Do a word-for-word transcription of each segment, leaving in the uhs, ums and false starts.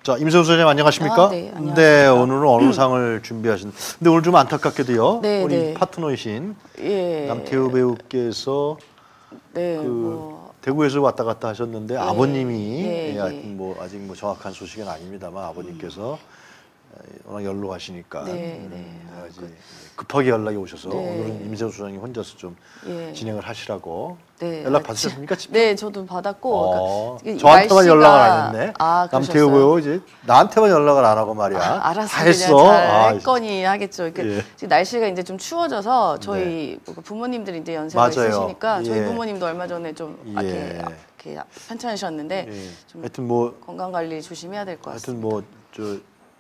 자, 임세훈 소장님 안녕하십니까? 아, 네, 안녕하십니까? 네, 오늘은 어느 상을 준비하신. 근데 오늘 좀 안타깝게도요. 네, 우리 네. 파트너이신 예. 남태우 배우께서 네, 그 뭐, 대구에서 왔다 갔다 하셨는데 예, 아버님이 예, 예, 예. 하여튼 뭐 아직 뭐 정확한 소식은 아닙니다만 아버님께서 워낙 연로하시니까 네, 네. 음, 아, 이제 그- 급하게 연락이 오셔서 네. 오늘은 임세훈 소장님 혼자서 좀 예. 진행을 하시라고 네. 연락 아, 받으셨습니까? 직접? 네, 저도 받았고. 어, 그러니까 이게 저한테만 날씨가- 연락을 안 했네. 아, 남태우 그러셨어요? 배우 이제 나한테만 연락을 안 하고 말이야. 아, 알았어. 다 그냥 했어. 잘 아, 했거니 하겠죠. 그러니까 예. 지금 날씨가 이제 좀 추워져서 저희 부모님들이 이제 연세가 맞아요. 있으시니까 저희 예. 부모님도 얼마 전에 좀 예. 이렇게, 이렇게 편찮으셨는데 예. 좀 하여튼 뭐 건강 관리 조심해야 될 것 하여튼 같습니다. 뭐 저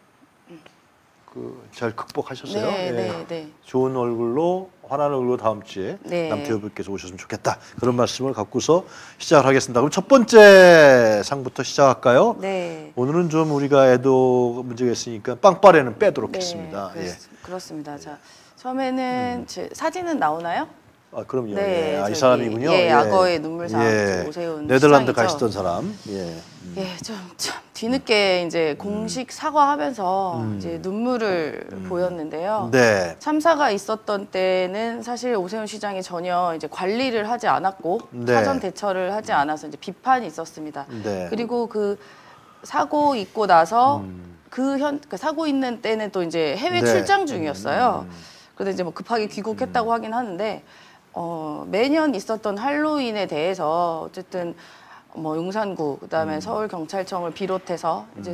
그 잘 극복하셨어요. 네, 예. 네, 네. 좋은 얼굴로 환한 얼굴로 다음 주에 네. 남태우 배우께서 오셨으면 좋겠다. 그런 말씀을 갖고서 시작을 하겠습니다. 그럼 첫 번째 상부터 시작할까요? 네. 오늘은 좀 우리가 애도 문제가 있으니까 빵빠레는 빼도록 네, 했습니다. 그렇, 예. 그렇습니다. 자, 처음에는 제 사진은 나오나요? 아, 그럼요. 네, 예. 아, 이 저기, 사람이군요. 예, 악어의 눈물상 예. 오세훈 네덜란드 시장이죠. 가시던 사람. 예. 예, 좀, 참 뒤늦게 이제 공식 사과하면서 음. 이제 눈물을 보였는데요. 네. 참사가 있었던 때는 사실 오세훈 시장이 전혀 이제 관리를 하지 않았고 네. 사전 대처를 하지 않아서 이제 비판이 있었습니다. 네. 그리고 그 사고 있고 나서 음. 그 현, 그 사고 있는 때는 또 이제 해외 네. 출장 중이었어요. 음. 그래서 이제 뭐 급하게 귀국했다고 하긴 하는데 어, 매년 있었던 할로윈에 대해서 어쨌든 뭐 용산구 그다음에 음. 서울경찰청을 비롯해서 이제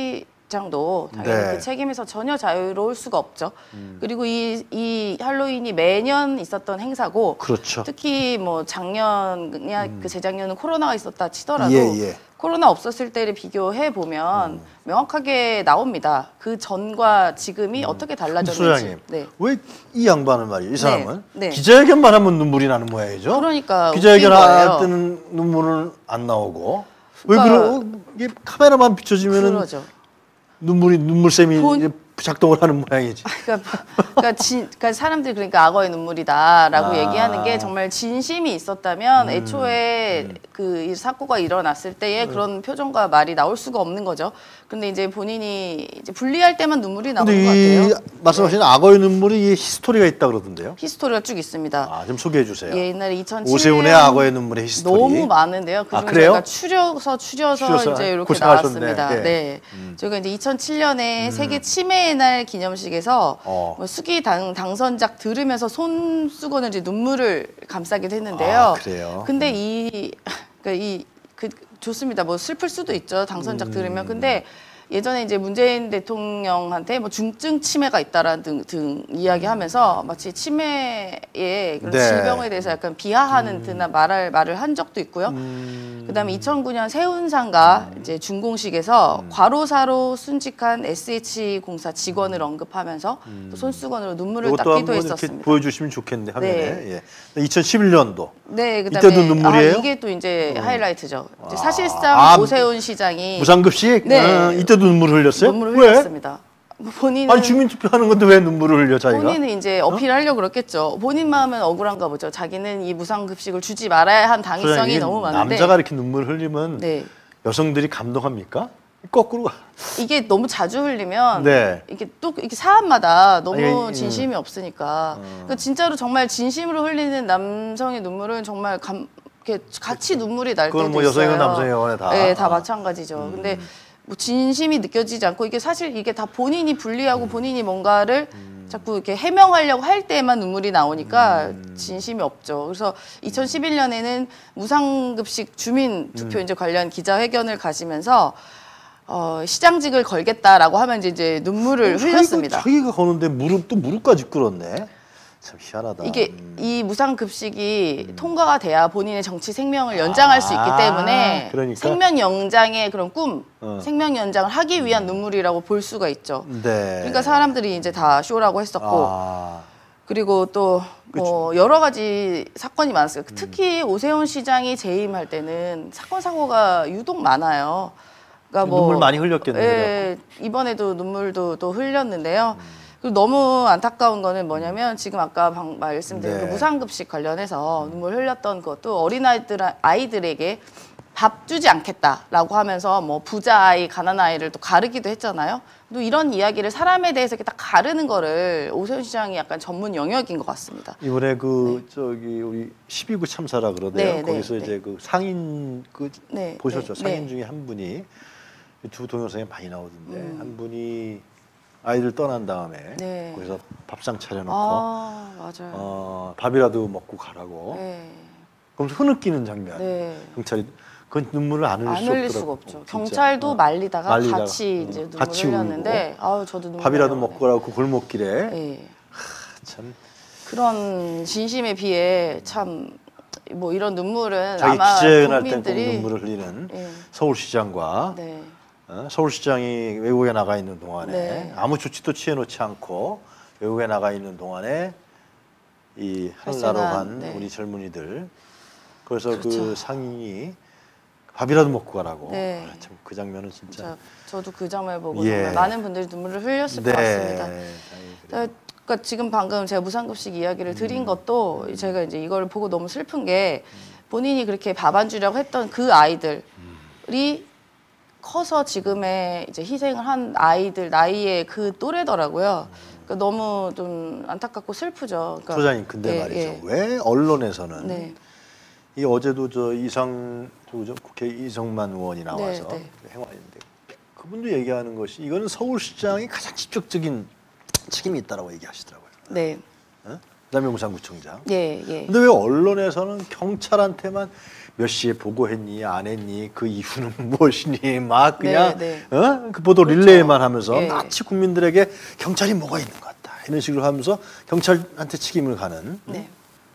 서울시장도 당연히 네. 그 책임에서 전혀 자유로울 수가 없죠. 음. 그리고 이, 이 할로윈이 매년 있었던 행사고 그렇죠. 특히 뭐 작년이야 그 재작년은 코로나가 있었다 치더라도 예, 예. 코로나 없었을 때를 비교해 보면 음. 명확하게 나옵니다. 그 전과 지금이 어떻게 달라졌는지. 소장님, 네. 왜 이 양반은 말이에요? 이 사람은 네. 기자회견만 하면 눈물이 나는 모양이죠. 그러니까 기자회견 웃긴 할 거예요. 때는 눈물은 안 나오고 왜 그러니까 그러? 이게 카메라만 비춰지면은 그러죠. 눈물이 눈물샘이 본- 이제 작동을 하는 모양이지. 그러니까, 그러니까, 진, 그러니까 사람들이 그러니까 악어의 눈물이다라고 아. 얘기하는 게 정말 진심이 있었다면 음. 애초에 그 이 사고가 일어났을 때에 그런 표정과 말이 나올 수가 없는 거죠. 근데 이제 본인이 이제 분리할 때만 눈물이 나오는 것 근데 이 같아요. 말씀하신 악어의 눈물이 이 히스토리가 있다 그러던데요. 히스토리가 쭉 있습니다. 아, 좀 소개해 주세요. 예, 옛날에 이천칠 년 오세훈의 악어의 눈물의 히스토리. 너무 많은데요. 아, 그중에 그래요? 제가 추려서 추려서 추려서 이제 이렇게 고생하셨네. 나왔습니다. 예. 네, 음. 저희가 이제 이천칠 년에 세계 치매의 날 기념식에서 어. 뭐 수기 당, 당선작 들으면서 손수건을 이제 눈물을 감싸기도 했는데요. 아, 그래요? 근데 이, 그러니까 이, 그, 좋습니다. 뭐 슬플 수도 있죠. 당선작 음. 들으면. 근데 예전에 이제 문재인 대통령한테 뭐 중증 치매가 있다라는 등, 등 이야기하면서 마치 치매의 그런 네. 질병에 대해서 약간 비하하는 듯한 말을 말을 한 적도 있고요. 음. 그다음에 이천구 년 세운상가 이제 준공식에서 음. 과로사로 순직한 에스에이치 공사 직원을 언급하면서 또 손수건으로 눈물을 음. 이것도 닦기도 한번 이렇게 했었습니다. 보여주시면 좋겠는데 화면에. 네. 예. 이천십일 년도. 네, 그다음에 이때도 눈물이에요? 아, 이게 또 이제 하이라이트죠. 이제 아. 사실상 아, 오세훈 시장이 무상급식? 네. 어, 이때도 눈물 흘렸어요? 눈물을 왜? 흘렸습니다. 뭐 본인은 아니 주민투표 하는 건데 왜 눈물을 흘려 자기가? 본인은 이제 어필하려고 그랬겠죠. 본인 마음은 억울한가 보죠. 자기는 이 무상급식을 주지 말아야 한 당위성이 소장님, 너무 많은데 남자가 이렇게 눈물 흘리면 네. 여성들이 감동합니까? 거꾸로 가. 이게 너무 자주 흘리면 네. 이게 또 이게 사안마다 너무 아니, 음. 진심이 없으니까 그러니까 진짜로 정말 진심으로 흘리는 남성의 눈물은 정말 감, 이렇게 같이 눈물이 날 때도 그건 뭐 있어요. 여성이건 남성이건 다. 네, 다 아. 마찬가지죠. 근데 뭐 진심이 느껴지지 않고 이게 사실 이게 다 본인이 분리하고 본인이 뭔가를 자꾸 이렇게 해명하려고 할 때만 눈물이 나오니까 진심이 없죠. 그래서 이천십일 년에는 무상급식 주민 투표 이제 관련 기자회견을 가지면서 어, 시장직을 걸겠다라고 하면 이제 눈물을 어, 흘렸습니다. 자기가, 자기가 거는데 무릎 또 무릎까지 꿇었네. 참 희한하다. 이게 음. 이 무상급식이 통과가 돼야 본인의 정치 생명을 연장할 수 있기 아, 때문에 그러니까? 생명 연장의 그런 꿈, 어. 생명 연장을 하기 위한 눈물이라고 볼 수가 있죠. 네. 그러니까 사람들이 이제 다 쇼라고 했었고 아. 그리고 또 뭐 여러 가지 사건이 많았어요. 특히 오세훈 시장이 재임할 때는 사건 사고가 유독 많아요. 그러니까 뭐 눈물 많이 흘렸겠네요. 예, 이번에도 눈물도 또 흘렸는데요. 그리고 너무 안타까운 거는 뭐냐면 지금 아까 방, 말씀드린 네. 그 무상급식 관련해서 눈물 흘렸던 것도 어린아이들 아이들에게 밥 주지 않겠다라고 하면서 뭐 부자 아이, 가난 아이를 또 가르기도 했잖아요. 또 이런 이야기를 사람에 대해서 이렇게 딱 가르는 거를 오세훈 시장이 약간 전문 영역인 것 같습니다. 이번에 그 네. 저기 우리 십이 구 참사라 그러대요. 네, 거기서 네, 이제 네. 그 상인 그 네, 보셨죠? 네, 상인 네. 중에 한 분이 두 동영상에 많이 나오던데 음. 한 분이 아이들 떠난 다음에 네. 거기서 밥상 차려놓고 아 맞아요. 어, 밥이라도 먹고 가라고. 네. 그럼 흐느끼는 장면. 네. 경찰이 그 눈물을 안 흘릴 안 수 흘릴 없더라고. 수가 없죠. 진짜. 경찰도 어. 말리다가, 말리다가, 같이 어, 이제 눈물을 같이 흘렸는데 울고. 아우 저도 눈물 밥이라도 나요. 먹고 가라고 그 골목길에. 네. 참 그런 진심에 비해 참 뭐 이런 눈물은 자기 아마 기재할 땐꼭 국민들이 눈물을 흘리는 예. 서울시장과 네. 어? 서울시장이 외국에 나가 있는 동안에 네. 아무 조치도 취해놓지 않고 외국에 나가 있는 동안에 이 발생한, 하늘나라 간 네. 우리 젊은이들 그래서 그 그렇죠. 상인이 밥이라도 먹고 가라고. 네. 아, 참 그 장면은 진짜. 진짜 저도 그 장면을 보고 예. 정말 많은 분들이 눈물을 흘렸을 네. 것 같습니다. 아이, 그래요. 그러니까 지금 방금 제가 무상급식 이야기를 드린 음. 것도 제가 이제 이걸 보고 너무 슬픈 게 본인이 그렇게 밥 안 주려고 했던 그 아이들이 커서 지금의 이제 희생을 한 아이들 나이의 그 또래더라고요. 그러니까 너무 좀 안타깝고 슬프죠. 그러니까 소장님 근데 예, 말이죠. 예. 왜 언론에서는 네. 이 어제도 저 이상 누구죠? 국회 이성만 의원이 나와서 네, 네. 행화했는데 그분도 얘기하는 것이 이거는 서울시장이 가장 직접적인 책임이 있다라고 얘기하시더라고요. 네. 어? 그다음에 무상구청장. 예, 예. 근데 왜 언론에서는 경찰한테만 몇 시에 보고했니 안 했니 그 이유는 무엇이니 막 그냥 네, 어? 그 보도 그렇죠. 릴레이만 하면서 예. 마치 국민들에게 경찰이 뭐가 있는 것 같다 이런 식으로 하면서 경찰한테 책임을 가는. 네.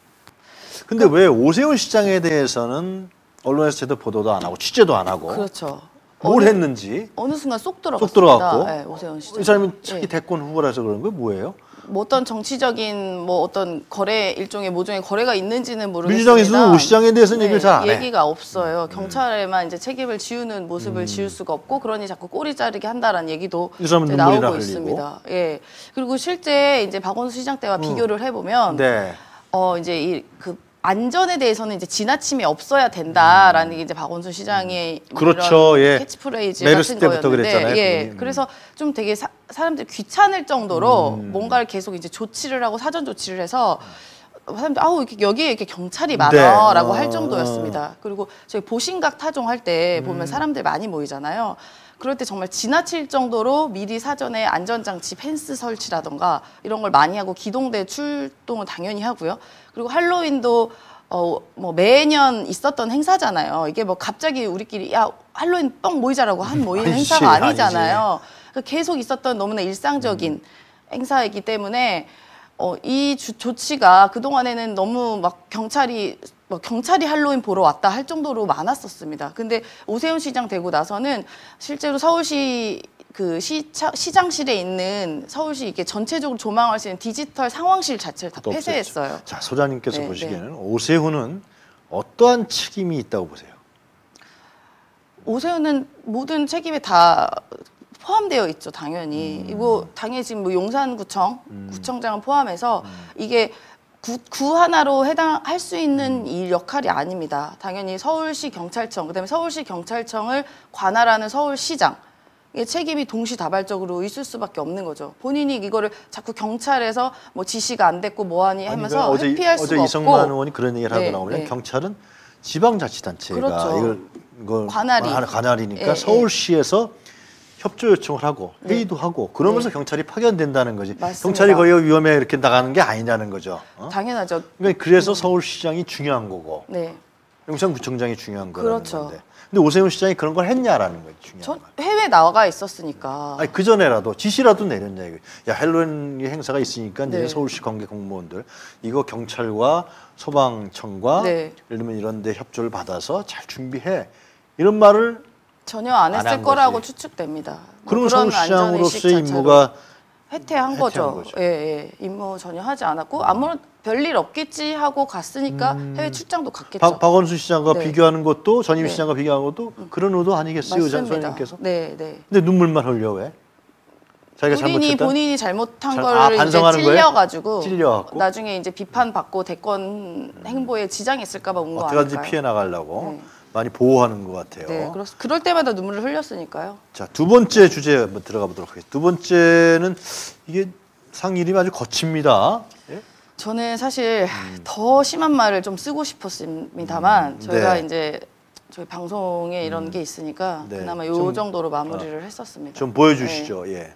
근데 왜 오세훈 시장에 대해서는 언론에서 제대로 보도도 안 하고 취재도 안 하고 그렇죠. 뭘 어느, 했는지 어느 순간 쏙 들어갔습니다. 쏙 들어갔고 네, 오세훈 시장. 이 사람이 차기 예. 대권 후보라서 그런 거 뭐예요? 뭐 어떤 정치적인 뭐 어떤 거래 일종의 모종의 거래가 있는지는 모르겠습니다. 민주당에서는 오 시장에 대해서는 네, 얘기를 잘 안 해. 얘기가 없어요. 경찰에만 이제 책임을 지우는 모습을 지울 수가 없고 그러니 자꾸 꼬리 자르게 한다라는 얘기도 이 사람은 이제 눈물이나 나오고 흘리고. 있습니다. 예. 그리고 실제 이제 박원순 시장 때와 비교를 해보면 네. 어 이제 이 그 안전에 대해서는 이제 지나침이 없어야 된다라는 게 이제 박원순 시장의 뭐 그렇죠, 이런 예. 캐치프레이즈 메르스 같은 때부터 거였는데, 그랬잖아요, 예, 그분이. 음. 그래서 좀 되게 사, 사람들이 귀찮을 정도로 음. 뭔가를 계속 이제 조치를 하고 사전 조치를 해서 사람들 아우 이렇게 여기에 이렇게 경찰이 많아라고 네. 할 어, 정도였습니다. 그리고 저희 보신각 타종할 때 보면 사람들 많이 모이잖아요. 그럴 때 정말 지나칠 정도로 미리 사전에 안전장치 펜스 설치라던가 이런 걸 많이 하고 기동대 출동을 당연히 하고요. 그리고 할로윈도 어 뭐 매년 있었던 행사잖아요. 이게 뭐 갑자기 우리끼리 야 할로윈 뻥 모이자라고 한 모이는 아니지, 행사가 아니지. 아니잖아요. 그러니까 계속 있었던 너무나 일상적인 행사이기 때문에 어, 이 주, 조치가 그 동안에는 너무 막 경찰이 뭐 경찰이 할로윈 보러 왔다 할 정도로 많았었습니다. 근데 오세훈 시장 되고 나서는 실제로 서울시 그 시차, 시장실에 있는 서울시 이게 전체적으로 조망할 수 있는 디지털 상황실 자체를 다 그것도 폐쇄했어요. 없었죠. 자 소장님께서 네, 보시기에는 오세훈은 어떠한 책임이 있다고 보세요? 오세훈은 모든 책임에 다 포함되어 있죠, 당연히. 이거 당연히 지금 뭐 용산구청 구청장을 포함해서 이게 구, 구 하나로 해당할 수 있는 이 역할이 아닙니다. 당연히 서울시 경찰청, 그다음에 서울시 경찰청을 관할하는 서울시장. 이 책임이 동시다발적으로 있을 수밖에 없는 거죠. 본인이 이거를 자꾸 경찰에서 뭐 지시가 안 됐고 뭐하니 하면서 아니, 그러니까 회피할 어제, 수가 어제 이성만 없고. 의원이 그런 얘기를 네, 하더라고요. 네. 경찰은 지방자치단체가 그렇죠. 이걸, 이걸 관할이. 관할- 관할이니까 예, 서울시에서 협조 요청을 하고 네. 회의도 하고 그러면서 네. 경찰이 파견된다는 거지. 맞습니다. 경찰이 거기 위험에 이렇게 나가는 게 아니냐는 거죠. 어? 당연하죠. 그러니까 그래서 서울시장이 중요한 거고 네. 용산구청장이 중요한 거라는 그렇죠. 건데. 근데 오세훈 시장이 그런 걸 했냐라는 거예요. 중요한 저 건. 해외 나가 있었으니까. 아니 그 전에라도 지시라도 내렸냐 이거. 야 할로윈 행사가 있으니까 네. 이제 서울시 관계 공무원들 이거 경찰과 소방청과 네. 예를 들면 이런데 협조를 받아서 잘 준비해 이런 말을 전혀 안 안 했을 한 거라고 거지. 추측됩니다. 뭐 그러면 그런 서울시장으로서의 안전의식 임무가 회퇴한 회퇴한 거죠. 거죠. 예, 예. 임무 전혀 하지 않았고 아무런 별일 없겠지 하고 갔으니까 해외 출장도 갔겠죠. 음. 박, 박원순 시장과 네. 비교하는 것도 전임 네. 시장과 비교하는 것도 그런 의도 아니겠어요, 장 맞습니다. 소장님께서? 네, 네. 근데 눈물만 흘려 왜? 자기가 본인이 잘못했다. 본인이 잘못한 잘- 거를 아, 이제 반성하는 거예요? 찔려가지고 찔려갖고? 나중에 이제 비판 받고 대권 행보에 지장이 있을까봐 온 거 어떻게든지 아닐까요? 피해 나가려고. 네. 많이 보호하는 것 같아요. 네, 그렇, 그럴 때마다 눈물을 흘렸으니까요. 자, 두 번째 주제 한번 들어가 보도록 하겠습니다. 두 번째는 이게 상 이름이 아주 거칩니다. 예? 저는 사실 더 심한 말을 좀 쓰고 싶었습니다만 음, 저희가 네. 이제 저희 방송에 이런 게 있으니까 네. 그나마 요 좀, 정도로 마무리를 했었습니다. 좀 보여주시죠. 예.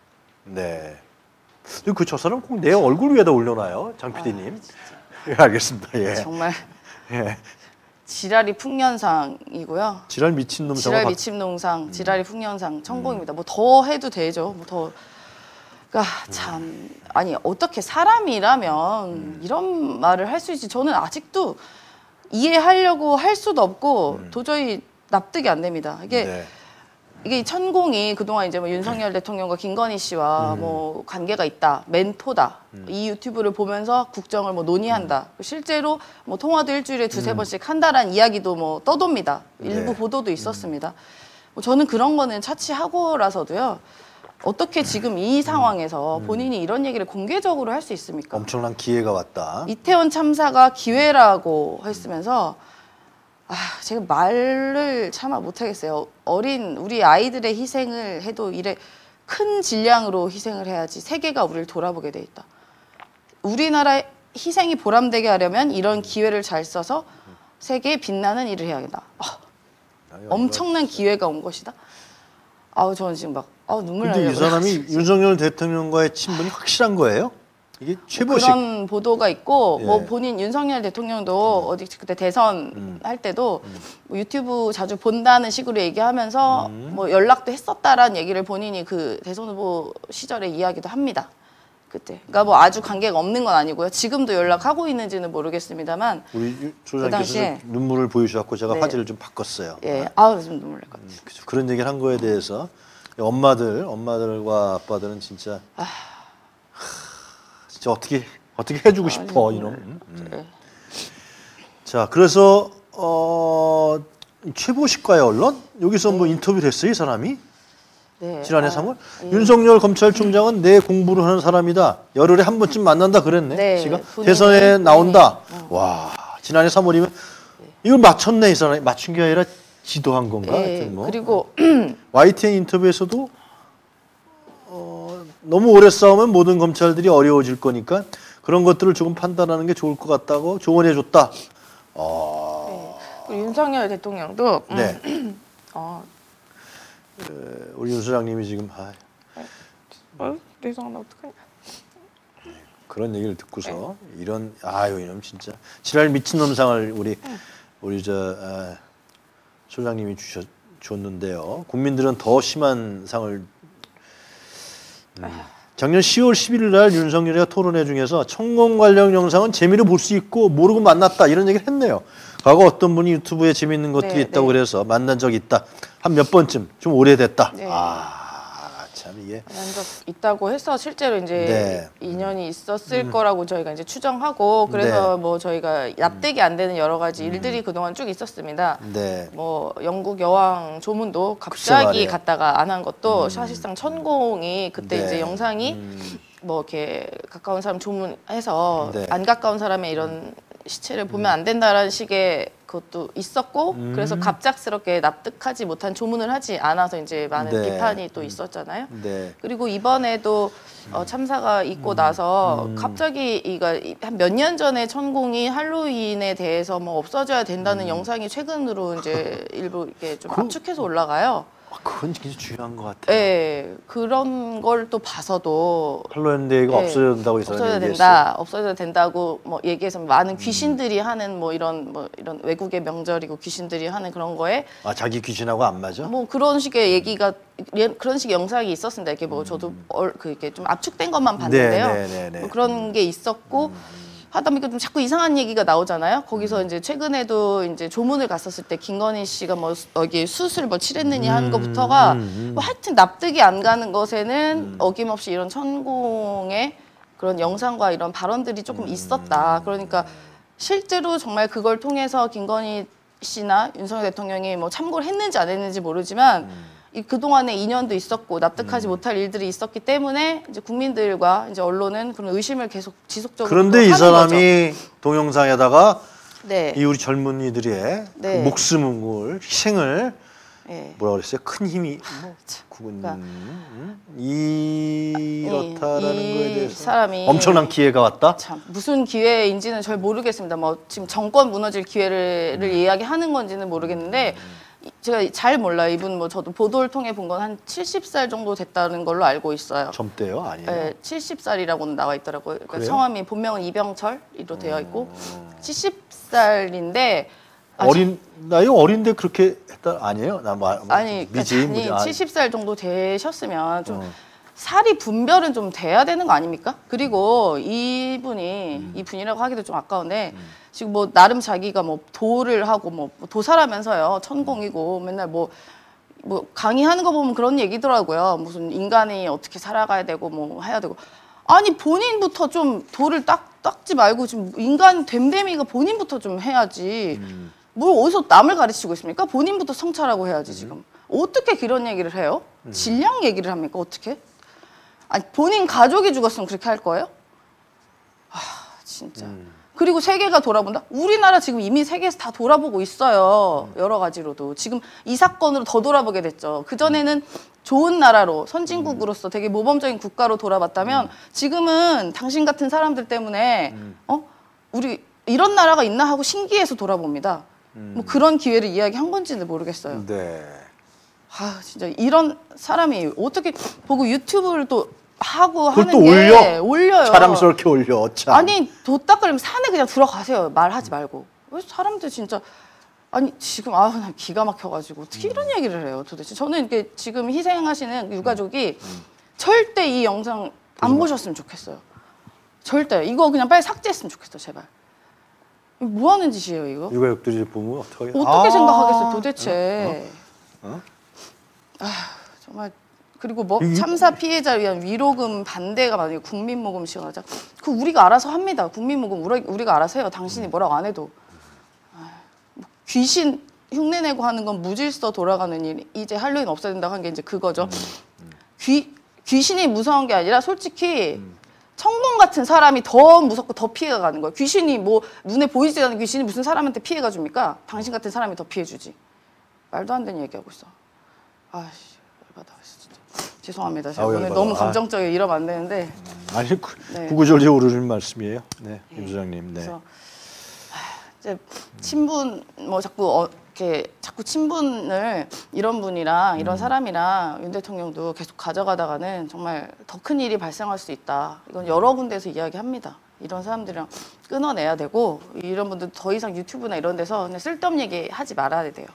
네. 그 저 사람 꼭 내 얼굴 위에다 올려놔요, 장 피디님. 예, 알겠습니다. 예. 네, 정말 예. 지랄이 풍년상이고요. 지랄 미친 놈 지랄 박- 미침농상, 지랄이 풍년상 천공입니다. 뭐 더 해도 되죠. 뭐 더. 그러니까 참 아니 어떻게 사람이라면 이런 말을 할 수 있지? 저는 아직도 이해하려고 할 수도 없고 도저히 납득이 안 됩니다. 이게 네. 이게 천공이 그동안 이제 뭐 윤석열 대통령과 김건희 씨와 뭐 관계가 있다, 멘토다. 이 유튜브를 보면서 국정을 뭐 논의한다. 실제로 뭐 통화도 일주일에 두세 번씩 한다라는 이야기도 뭐 떠돕니다. 일부 네. 보도도 있었습니다. 뭐 저는 그런 거는 차치하고라서도요. 어떻게 지금 이 상황에서 본인이 이런 얘기를 공개적으로 할 수 있습니까? 엄청난 기회가 왔다. 이태원 참사가 기회라고 했으면서 아, 제가 말을 차마 못하겠어요. 어린 우리 아이들의 희생을 해도 이래 큰 질량으로 희생을 해야지 세계가 우리를 돌아보게 돼 있다. 우리나라의 희생이 보람되게 하려면 이런 기회를 잘 써서 세계에 빛나는 일을 해야겠다. 아, 엄청난 기회가 온 것이다. 아우 저는 지금 막 아우 눈물 근데 이 나려고 사람이 그래가지고. 윤석열 대통령과의 친분이 확실한 거예요? 이게 최보식. 그런 보도가 있고 예. 뭐 본인 윤석열 대통령도 어디 그때 대선 음. 할 때도 뭐 유튜브 자주 본다는 식으로 얘기하면서 음. 뭐 연락도 했었다라는 얘기를 본인이 그 대선 후보 시절에 이야기도 합니다. 그때. 그러니까 뭐 아주 관계가 없는 건 아니고요. 지금도 연락하고 있는지는 모르겠습니다만 우리 그 소장님께서 당시에 눈물을 보여주셔서 제가 네. 화제를 좀 바꿨어요. 예, 아우 좀 눈물 날 것 같아요. 그죠. 그런 얘기를 한 거에 대해서 엄마들, 엄마들과 아빠들은 진짜 하, 진짜 어떻게 어떻게 해주고 싶어 이놈. 음. 예. 자, 그래서 어, 최보식과의 언론 여기서 뭐 인터뷰를 했어요, 이 사람이. 네. 지난해 아, 삼월 예. 윤석열 검찰총장은 내 공부를 하는 사람이다. 열흘에 한 번쯤 만난다 그랬네. 네, 지가 본인이, 대선에 나온다. 본인이. 어. 와, 지난해 삼월이면 이걸 맞췄네 이 사람이. 맞춘 게 아니라 지도한 건가? 예, 하여튼 뭐. 그리고 와이티엔 인터뷰에서도 어, 너무 오래 싸우면 모든 검찰들이 어려워질 거니까 그런 것들을 조금 판단하는 게 좋을 것 같다고 조언해 줬다. 어, 그리고 윤석열 대통령도 음, 네. 어, 우리 윤 소장님이 지금 아, 어, 죄송합니다. 어떡하냐. 그런 얘기를 듣고서 이런 아유 이놈 진짜 지랄 미친놈상을 우리 우리 저 아, 소장님이 주셨 줬는데요. 국민들은 더 심한 상을 음. 작년 시월 십일일 날 윤석열이가 토론회 중에서 천공 관련 영상은 재미로 볼 수 있고 모르고 만났다 이런 얘기를 했네요. 과거 어떤 분이 유튜브에 재미있는 것들이 네, 있다고 네. 그래서 만난 적이 있다. 한 몇 번쯤 좀 오래됐다. 네. 아, 참 이게 만난 적 있다고 해서 실제로 이제 네. 인연이 있었을 거라고 저희가 이제 추정하고 그래서 네. 뭐 저희가 납득이 안 되는 여러 가지 일들이 그동안 쭉 있었습니다. 네. 뭐 영국 여왕 조문도 글쎄 갑자기 말이에요. 갔다가 안 한 것도 사실상 천공이 그때 네. 이제 영상이 음. 뭐 이렇게 가까운 사람 조문해서 네. 안 가까운 사람의 이런 시체를 보면 안 된다라는 식의 그것도 있었고 음. 그래서 갑작스럽게 납득하지 못한 조문을 하지 않아서 이제 많은 네. 비판이 또 있었잖아요. 네. 그리고 이번에도 어, 참사가 있고 나서 음. 갑자기 이가 한 몇 년 전에 천공이 할로윈에 대해서 뭐 없어져야 된다는 영상이 최근으로 이제 일부 이렇게 좀 음. 그- 압축해서 올라가요. 아, 그건 굉장히 중요한 것 같아요. 예, 그런 걸 또 봐서도 할로윈데이가 네, 없어져야 된다고 이 사람이 없어져야 얘기했어요. 된다, 없어져야 된다고 뭐 얘기해서 많은 귀신들이 하는 뭐 이런 뭐 이런 외국의 명절이고 귀신들이 하는 그런 거에 아, 자기 귀신하고 안 맞아? 뭐 그런 식의 얘기가 예, 그런 식의 영상이 있었습니다. 이렇게 뭐 저도 얼, 그 이렇게 좀 압축된 것만 봤는데요. 음. 네, 네, 네, 네. 뭐 그런 게 있었고 하다 보니까 좀 자꾸 이상한 얘기가 나오잖아요. 거기서 이제 최근에도 이제 조문을 갔었을 때 김건희 씨가 뭐 수- 여기 수술 뭐 칠했느냐 하는 것부터가 뭐 하여튼 납득이 안 가는 것에는 어김없이 이런 천공의 그런 영상과 이런 발언들이 조금 있었다. 그러니까 실제로 정말 그걸 통해서 김건희 씨나 윤석열 대통령이 뭐 참고를 했는지 안 했는지 모르지만 이 그동안에 인연도 있었고 납득하지 못할 일들이 있었기 때문에 이제 국민들과 이제 언론은 그런 의심을 계속 지속적으로 그런데 또 이 하는 사람이 동영상에다가 거죠. 네. 이 우리 젊은이들의 네. 그 목숨을 희생을 네. 뭐라 그랬어요? 큰 힘이 뭐 국은 그러니까 음, 이렇다라는 이, 거에 이 대해서 사람이 엄청난 기회가 왔다. 참 무슨 기회인지는 잘 모르겠습니다. 뭐 지금 정권 무너질 기회를 음. 이야기하는 건지는 모르겠는데 이- 제가 잘 몰라요. 이분 뭐 저도 보도를 통해 본 건 한 칠십 살 정도 됐다는 걸로 알고 있어요. 젊대요, 아니에요? 네, 칠십 살이라고는 나와 있더라고요. 그러니까 그래요? 성함이 본명은 이병철이로 되어 있고 칠십 살인데 어린 나이 어린데 그렇게 했다 아니에요? 나 뭐, 아니, 미지 아니 무지 아, 칠십 살 정도 되셨으면 좀 어. 살이 분별은 좀 돼야 되는 거 아닙니까? 그리고 이분이 음. 이분이라고 하기도 좀 아까운데 지금 뭐 나름 자기가 뭐 도를 하고 뭐 도사라면서요 천공이고 맨날 뭐 뭐 강의하는 거 보면 그런 얘기더라고요. 무슨 인간이 어떻게 살아가야 되고 뭐 해야 되고 아니 본인부터 좀 도를 딱 닦지 말고 지금 인간 됨됨이가 본인부터 좀 해야지. 음. 뭘 어디서 남을 가르치고 있습니까? 본인부터 성찰하고 해야지 지금. 어떻게 그런 얘기를 해요? 질량 얘기를 합니까? 어떻게? 아니 본인 가족이 죽었으면 그렇게 할 거예요? 아 진짜. 음. 그리고 세계가 돌아본다? 우리나라 지금 이미 세계에서 다 돌아보고 있어요. 여러 가지로도. 지금 이 사건으로 더 돌아보게 됐죠. 그전에는 좋은 나라로 선진국으로서 되게 모범적인 국가로 돌아봤다면 지금은 당신 같은 사람들 때문에 어? 우리 이런 나라가 있나 하고 신기해서 돌아봅니다. 뭐 그런 기회를 이야기한 건지는 모르겠어요. 네. 아 진짜 이런 사람이 어떻게 보고 유튜브를 또 하고 그걸 하는 또 게 올려? 올려요. 자랑스럽게 올려. 참. 아니 도 닦으려면 산에 그냥 들어가세요. 말하지 말고. 왜 사람들 진짜 아니 지금 아우 나 기가 막혀가지고 어떻게 이런 얘기를 해요 도대체. 저는 이게 지금 희생하시는 유가족이 절대 이 영상 안 보셨으면 좋겠어요. 절대 이거 그냥 빨리 삭제했으면 좋겠어 제발. 이거 뭐 하는 짓이에요 이거? 유가족들이 보면 어떻게 어떻게 아~ 생각하겠어요 도대체. 어? 어? 아 정말. 그리고 뭐 이- 참사 피해자를 위한 위로금 반대가 만약에 국민모금 시원하자 그 우리가 알아서 합니다. 국민모금 우리, 우리가 알아서 해요. 당신이 뭐라고 안 해도. 아, 뭐 귀신 흉내내고 하는 건 무질서 돌아가는 일. 이제 할로윈 없어야 된다고 한 게 이제 그거죠. 귀, 귀신이 무서운 게 아니라 솔직히 천공 같은 사람이 더 무섭고 더 피해가 가는 거예요. 귀신이 뭐 눈에 보이지 않는 귀신이 무슨 사람한테 피해가 줍니까? 당신 같은 사람이 더 피해 주지. 말도 안 되는 얘기하고 있어. 아씨 열받아 진짜. 죄송합니다. 제가 아우, 오늘 열받아. 너무 아. 감정적이게 이러면 안 되는데. 아니 구, 네. 구구절절 오르는 말씀이에요. 네, 임 소장님. 네. 그래서 하, 이제 친분 뭐 자꾸 어, 이렇게 자꾸 친분을 이런 분이랑 이런 사람이랑 윤 대통령도 계속 가져가다가는 정말 더 큰 일이 발생할 수 있다. 이건 여러 군데에서 이야기합니다. 이런 사람들이랑 끊어내야 되고 이런 분들 더 이상 유튜브나 이런 데서 그냥 쓸데없는 얘기 하지 말아야 돼요.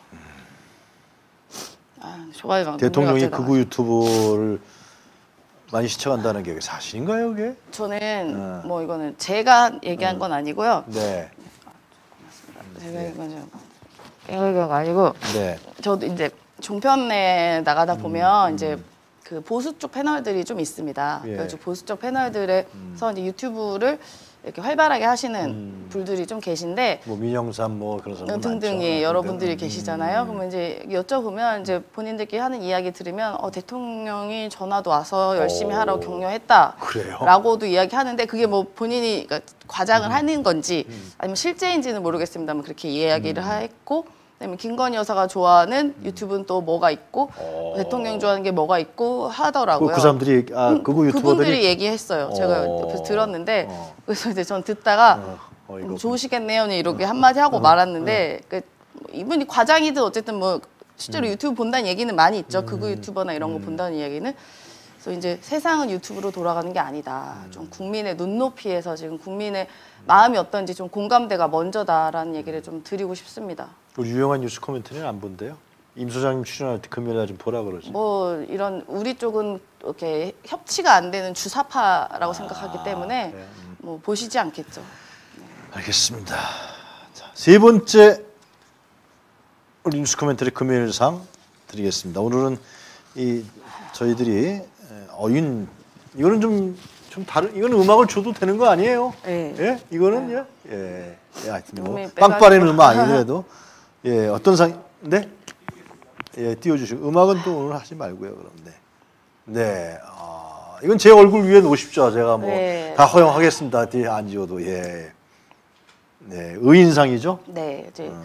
아, 좋아요. 막 대통령이 눈물 갑자기 극우 유튜브를 많이 시청한다는 게 사실인가요, 그게? 저는 어. 뭐 이거는 제가 얘기한 건 아니고요. 네. 제가 얘기한 건 얘기한 거 아니고 네. 저도 이제 종편에 나가다 보면 이제 그 보수 쪽 패널들이 좀 있습니다. 예. 그래서 보수 쪽 패널들에서 이제 유튜브를 이렇게 활발하게 하시는 분들이 좀 계신데 뭐 민영삼 뭐 그런 사람 등등이 여러분들이 음. 계시잖아요. 그러면 이제 여쭤보면 이제 본인들끼리 하는 이야기 들으면 어, 대통령이 전화도 와서 열심히 오. 하라고 격려했다. 그래요? 라고도 이야기하는데 그게 뭐 본인이 그러니까 과장을 하는 건지 아니면 실제인지는 모르겠습니다만 그렇게 이야기를 했고 그다음에 김건희 여사가 좋아하는 유튜브는 또 뭐가 있고 오. 대통령 좋아하는 게 뭐가 있고 하더라고요. 그, 그 사람들이 아 음, 극우 유튜버들이 그분들이 얘기했어요. 제가 어. 옆에서 들었는데 어. 그래서 이제 전 듣다가 어, 어, 이거 음, 좋으시겠네요. 이렇게 한마디 하고 말았는데 그 이분이 과장이든 어쨌든 뭐 실제로 유튜브 본다는 얘기는 많이 있죠. 극우 유튜버나 이런 거 본다는 이야기는. 그래서 이제 세상은 유튜브로 돌아가는 게 아니다. 좀 국민의 눈높이에서 지금 국민의 마음이 어떤지 좀 공감대가 먼저다라는 얘기를 좀 드리고 싶습니다. 우리 유용한 뉴스 코멘트는 안 본대요. 임 소장님 출연할 때 금요일날 좀 보라 그러지. 뭐 이런 우리 쪽은 이렇게 협치가 안 되는 주사파라고 생각하기 때문에 그래요? 음. 뭐 보시지 않겠죠. 알겠습니다. 자, 세 번째 우리 뉴스 코멘터리 금요일상 드리겠습니다. 오늘은 이 저희들이 어윤 이거는 좀 좀 다른 이거는 음악을 줘도 되는 거 아니에요? 네. 예? 이거는요? 예. 예, 하여튼 뭐 음이 빵빠레는 빼가지고. 음악 아니더라도 예, 어떤 상 네? 예, 띄워 주시고 음악은 또 오늘 하지 말고요. 그럼 네. 네. 아, 이건 제 얼굴 위에 놓으십시오. 제가 뭐 다 네. 허용하겠습니다. 뒤에 안 지워도 예. 네, 의인상이죠. 네, 이제 어.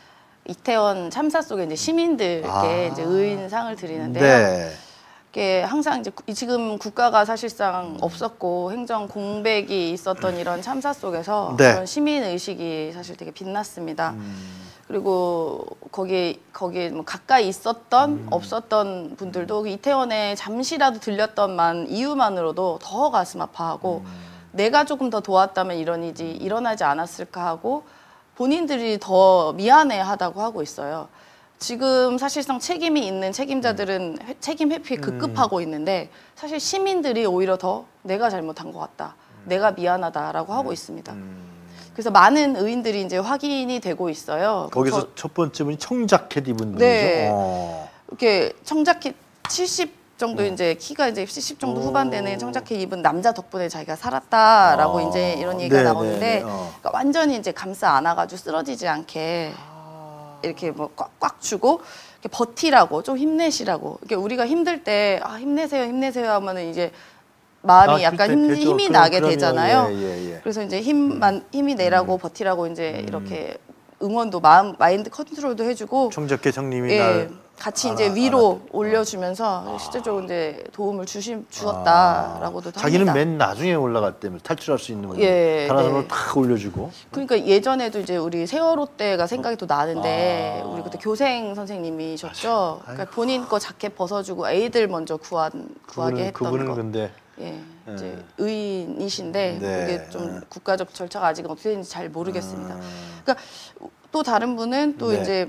이태원 참사 속에 이제 시민들께 아. 이제 의인상을 드리는데요. 네. 이게 항상 이제 구- 지금 국가가 사실상 없었고 행정 공백이 있었던 이런 참사 속에서 네. 그런 시민 의식이 사실 되게 빛났습니다. 음. 그리고 거기 거기 뭐 가까이 있었던 음. 없었던 분들도 그 이태원에 잠시라도 들렸던만 이유만으로도 더 가슴 아파하고 음. 내가 조금 더 도왔다면 이런 일이 일어나지 않았을까 하고 본인들이 더 미안해하다고 하고 있어요. 지금 사실상 책임이 있는 책임자들은 회- 책임 회피에 급급하고 있는데 사실 시민들이 오히려 더 내가 잘못한 것 같다, 내가 미안하다라고 하고 있습니다. 음. 그래서 많은 의인들이 이제 확인이 되고 있어요. 거기서 저- 첫 번째 분이 청자켓 입은 분이죠. 네. 어. 이렇게 청자켓 칠십 정도 어. 이제 키가 이제 칠십 정도 오. 후반 되는 청자켓 입은 남자 덕분에 자기가 살았다라고 아. 이제 이런 얘기가 네, 나오는데 네, 네. 어. 그러니까 완전히 이제 감싸 안아가지고 쓰러지지 않게 이렇게 뭐 꽉꽉 주고 이렇게 버티라고 좀 힘내시라고. 이렇게 우리가 힘들 때 아, 힘내세요, 힘내세요 하면은 이제 마음이 아, 약간 그때 힘, 되죠. 힘이 그럼, 나게 그럼요. 되잖아요. 예, 예, 예. 그래서 이제 힘만 힘이 내라고 버티라고 이제 이렇게 응원도 마음 마인드 컨트롤도 해주고 청자켓 형님이 예, 날 같이 알아- 이제 위로 알아- 올려주면서 실제적으로 이제 도움을 주시, 주었다라고도 아, 자기는 합니다. 맨 나중에 올라갈 때면 탈출할 수 있는 예, 가난으로 네. 탁 올려주고. 그러니까 예전에도 이제 우리 세월호 때가 생각이 또 나는데 아. 우리 그때 교생 선생님이셨죠. 아이고. 그러니까 본인 거 자켓 벗어주고 애들 먼저 구한 구하게 그분은, 했던 그분은 거. 근데 예, 예. 이제 의인이신데 네. 이게 좀 예. 국가적 절차가 아직 어떻게 되는지 잘 모르겠습니다. 음. 그러니까 또 다른 분은 또 네. 이제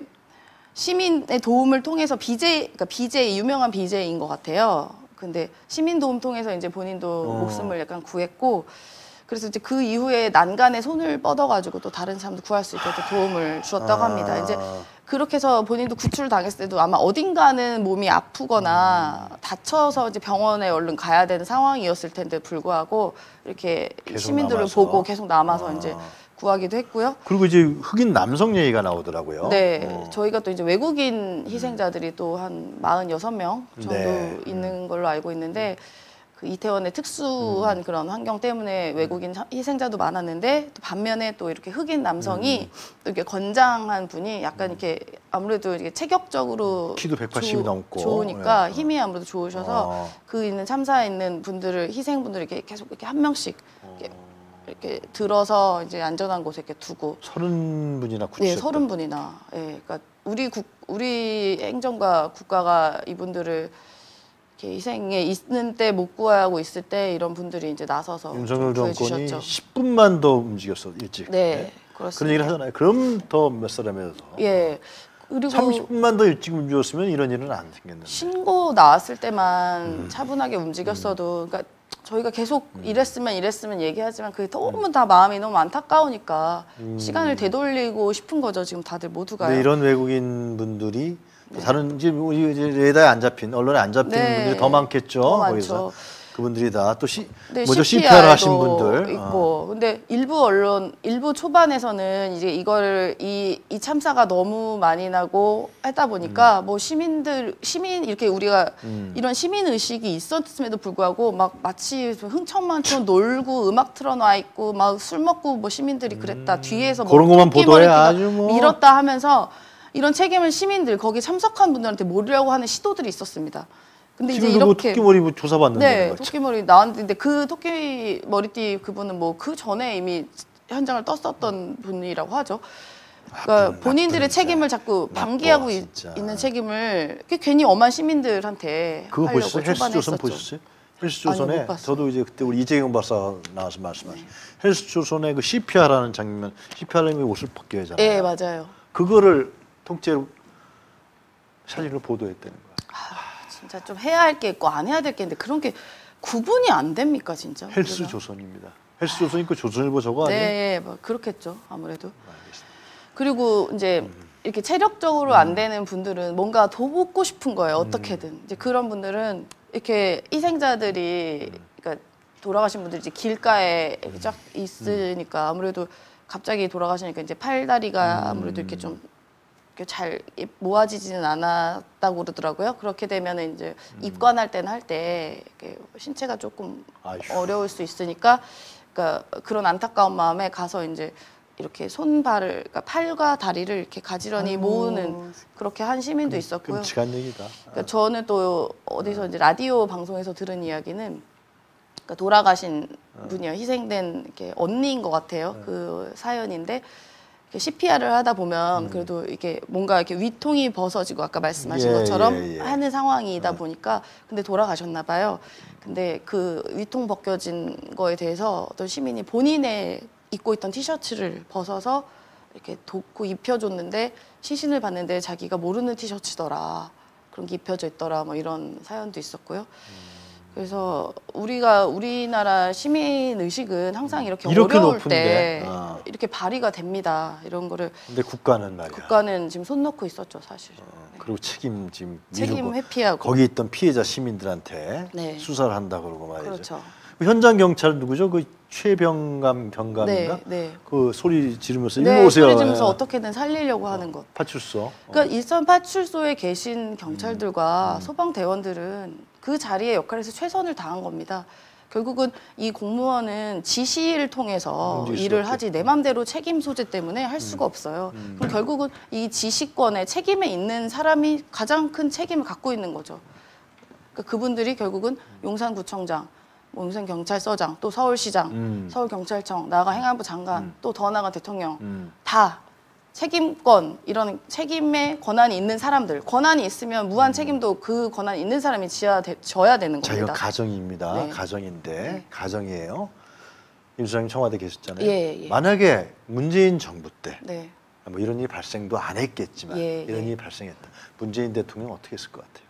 시민의 도움을 통해서 비제, 그러니까 비제이 유명한 비제이인 것 같아요. 근데 시민 도움 통해서 이제 본인도 어. 목숨을 약간 구했고, 그래서 이제 그 이후에 난간에 손을 뻗어가지고 또 다른 사람도 구할 수 있게 또 도움을 주었다고 합니다. 이제 그렇게 해서 본인도 구출 당했을 때도 아마 어딘가는 몸이 아프거나 음. 다쳐서 이제 병원에 얼른 가야 되는 상황이었을 텐데 불구하고 이렇게 계속 시민들을 남아서? 보고 계속 남아서 아. 이제 구하기도 했고요. 그리고 이제 흑인 남성 얘기가 나오더라고요. 네, 어. 저희가 또 이제 외국인 희생자들이 또 한 사십육 명 정도 네. 있는 걸로 알고 있는데 그 이태원의 특수한 그런 환경 때문에 외국인 하- 희생자도 많았는데 또 반면에 또 이렇게 흑인 남성이 또 이렇게 건장한 분이 약간 이렇게 아무래도 이렇게 체격적으로 키도 백팔십이 넘고. 좋으니까 네. 힘이 아무래도 좋으셔서 어. 그 있는 참사에 있는 분들을 희생분들 이렇게 계속 이렇게 한 명씩 이렇게, 이렇게 들어서 이제 안전한 곳에 이렇게 두고 서른 분이나 구출. 네, 서른 분이나. 예, 그러니까 우리 국 우리 행정과 국가가 이분들을 이렇게 희생에 있는 때 못 구하고 있을 때 이런 분들이 이제 나서서 윤석열 좀 정권이 구해주셨죠. 십 분만 더 움직였어 일찍. 네, 그런 그렇습니다. 얘기를 하잖아요. 그럼 더 몇 사람이어서. 예, 그리고 삼십 분만 더 일찍 움직였으면 이런 일은 안 생겼는데. 신고 나왔을 때만 음. 차분하게 움직였어도, 그러니까 저희가 계속 이랬으면 이랬으면 얘기하지만 그게 너무 다 마음이 너무 안타까우니까 시간을 되돌리고 싶은 거죠. 지금 다들 모두가요. 음. 근데 이런 외국인 분들이 또 다른 이제 우리 이제 레이더에 안 잡힌 언론에 안 잡힌 네. 분들이 더 많겠죠. 더 거기서 많죠. 그분들이 다 또 시, 네, 뭐죠 씨피아르 하신 씨피아르도 분들. 있고, 어. 근데 일부 언론 일부 초반에서는 이제 이거를 이, 이 참사가 너무 많이 나고 하다 보니까 뭐 시민들 시민 이렇게 우리가 음. 이런 시민 의식이 있었음에도 불구하고 막 마치 흥청망청 놀고 음악 틀어놔 있고 막 술 먹고 뭐 시민들이 그랬다 뒤에서 뭐 음. 그런 것만 보도해 토끼머리띠가 아주 뭐. 밀었다 하면서 이런 책임을 시민들 거기 참석한 분들한테 몰으려고 하는 시도들이 있었습니다. 근데 이제 지금도 뭐 이렇게 토끼머리 뭐 조사받는다는 네, 거죠. 토끼머리 나왔는데 그 토끼 머리띠 그분은 뭐 그 전에 이미 현장을 떴었던 분이라고 하죠. 그러니까 나쁜, 본인들의 나쁜, 책임을 진짜. 자꾸 나빠, 방기하고 있, 진짜. 있는 책임을 그 괜히 엄한 시민들한테 그거 하려고 보셨어요? 초반에 헬스조선 했었죠. 보셨어요? 아니요, 헬스조선에 못 봤어요. 저도 이제 그때 우리 이재경 박사 나와서 말씀하신 헬스조선에 그 씨피아르하는 장면, 씨피아르님이 옷을 벗겨야잖아요. 예, 맞아요. 그거를 통째로 사진으로 보도했다는 거예요. 진짜 좀 해야 할 게 있고 안 해야 될 게 있는데 그런 게 구분이 안 됩니까, 진짜? 우리가? 헬스조선입니다. 헬스조선 있고 조선일보 저거 아니에요? 네, 예, 뭐 그렇겠죠, 아무래도. 알겠습니다. 그리고 이제 이렇게 체력적으로 안 되는 분들은 뭔가 더 먹고 싶은 거예요, 어떻게든. 이제 그런 분들은 이렇게 희생자들이, 그러니까 돌아가신 분들이 이제 길가에 이렇게 쫙 있으니까 아무래도 갑자기 돌아가시니까 이제 팔다리가 아무래도 이렇게 좀 이렇게 잘 모아지지는 않았다고 그러더라고요. 그렇게 되면은 이제 입관할 때는 할 때 신체가 조금 아휴. 어려울 수 있으니까, 그러니까 그런 안타까운 마음에 가서 이제 이렇게 손발을 그러니까 팔과 다리를 이렇게 가지런히 아이고. 모으는 그렇게 한 시민도 있었고요. 끔찍한 얘기다. 그러니까 저는 또 어디서 이제 라디오 방송에서 들은 이야기는 그러니까 돌아가신 분이요 희생된 이렇게 언니인 것 같아요. 그 사연인데 씨피알을 하다 보면 음. 그래도 이게 뭔가 이렇게 위통이 벗어지고 아까 말씀하신 예, 것처럼 예, 예. 하는 상황이다 보니까 근데 돌아가셨나 봐요. 근데 그 위통 벗겨진 거에 대해서 어떤 시민이 본인의 입고 있던 티셔츠를 벗어서 이렇게 돕고 입혀줬는데 시신을 봤는데 자기가 모르는 티셔츠더라. 그런 게 입혀져 있더라. 뭐 이런 사연도 있었고요. 그래서 우리가 우리나라 시민 의식은 항상 이렇게, 이렇게 어려울 높은데. 때 아. 이렇게 발휘가 됩니다. 이런 거를 근데 국가는 말이야. 국가는 지금 손 놓고 있었죠, 사실. 어, 그리고 책임 지금 책임 미루고 회피하고. 거기 있던 피해자 시민들한테 네. 수사를 한다 그러고 말이죠. 그렇죠. 그 현장 경찰 누구죠? 그 최병감 경감인가? 네, 네. 그 소리 지르면서 일로 네, 오세요. 소리 지르면서 예. 어떻게든 살리려고 하는 것. 파출소. 그러니까 일선 파출소에 계신 음. 경찰들과 소방대원들은 그 자리의 역할에서 최선을 다한 겁니다. 결국은 이 공무원은 지시를 통해서 움직일 일을 수밖에 하지 내 맘대로 책임 소재 때문에 할 수가 없어요. 그럼 결국은 이 지시권의 책임에 있는 사람이 가장 큰 책임을 갖고 있는 거죠. 그러니까 그분들이 결국은 용산구청장, 뭐 용산경찰서장, 또 서울시장, 음. 서울경찰청, 나아가 행안부 장관, 또 더 나아가 대통령 음. 다 책임권 이런 책임의 권한이 있는 사람들 권한이 있으면 무한 책임도 그 권한이 있는 사람이 지어야 되, 져야 되는 자, 이거 겁니다. 가정입니다. 네. 가정인데 네. 가정이에요. 임 소장님 청와대 계셨잖아요. 예, 예. 만약에 문재인 정부 때 네. 뭐 이런 일이 발생도 안 했겠지만 예, 이런 예. 일이 발생했다. 문재인 대통령 어떻게 했을 것 같아요?